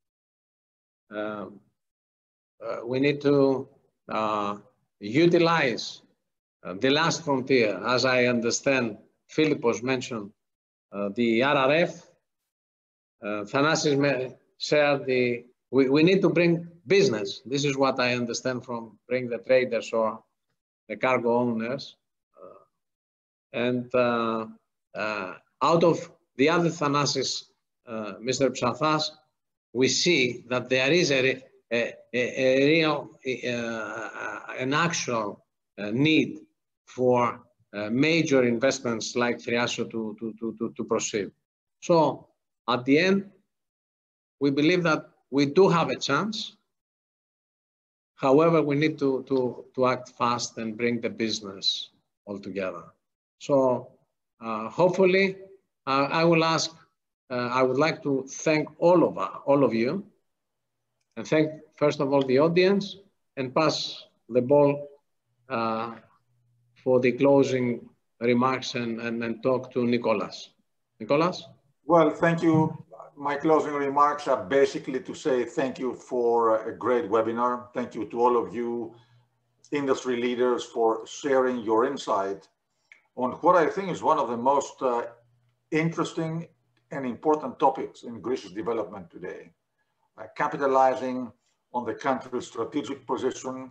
We need to utilize the last frontier. As I understand, Philippos mentioned the RRF. Athanasios shared we need to bring business. This is what I understand from bring the traders or the cargo owners. And out of the other Athanasios, Mr. Psathas, we see that there is a real, an actual need for major investments like Thriasio to proceed. So at the end, we believe that we do have a chance. However, we need to act fast and bring the business all together. So hopefully, I will ask, I would like to thank all of you, and thank first of all the audience, and pass the ball for the closing remarks and talk to Nicolas. Nicolas? Well, thank you. My closing remarks are basically to say thank you for a great webinar. Thank you to all of you industry leaders for sharing your insight on what I think is one of the most interesting and important topics in Greece's development today. Capitalizing on the country's strategic position.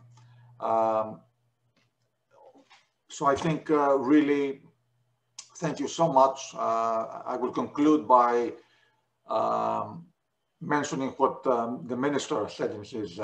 So I think really, thank you so much. I will conclude by mentioning what the minister said in his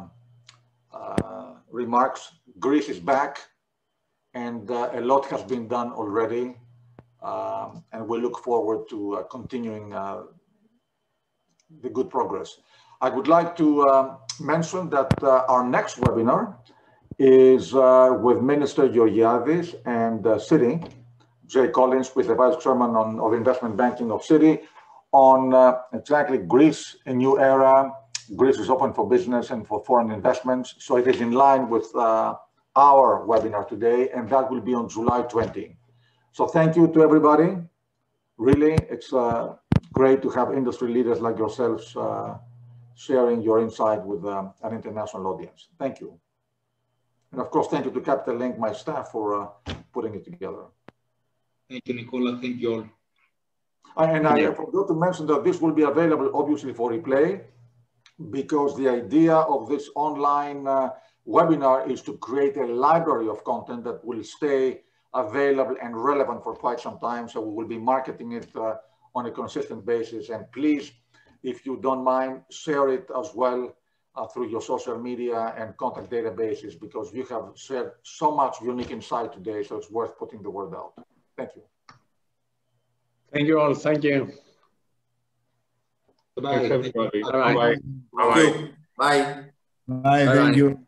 remarks. Greece is back, and a lot has been done already, and we look forward to continuing the good progress. I would like to mention that our next webinar is with Minister Georgiadis and Citi, Jay Collins, with the Vice Chairman of Investment Banking of Citi, on exactly Greece, a new era. Greece is open for business and for foreign investments. So it is in line with our webinar today, and that will be on July 20. So thank you to everybody. Really, it's great to have industry leaders like yourselves sharing your insight with an international audience. Thank you. And of course, thank you to Capital Link, my staff, for putting it together. Thank you, Nicola. Thank you all. And I forgot to mention that this will be available, obviously, for replay, because the idea of this online webinar is to create a library of content that will stay available and relevant for quite some time. So we will be marketing it on a consistent basis. And please, if you don't mind, share it as well through your social media and contact databases, because you have shared so much unique insight today, so it's worth putting the word out. Thank you. Thank you all. Thank you. Bye-bye. Thanks, everybody. Bye-bye. Thank you. Bye. Bye. Thank you.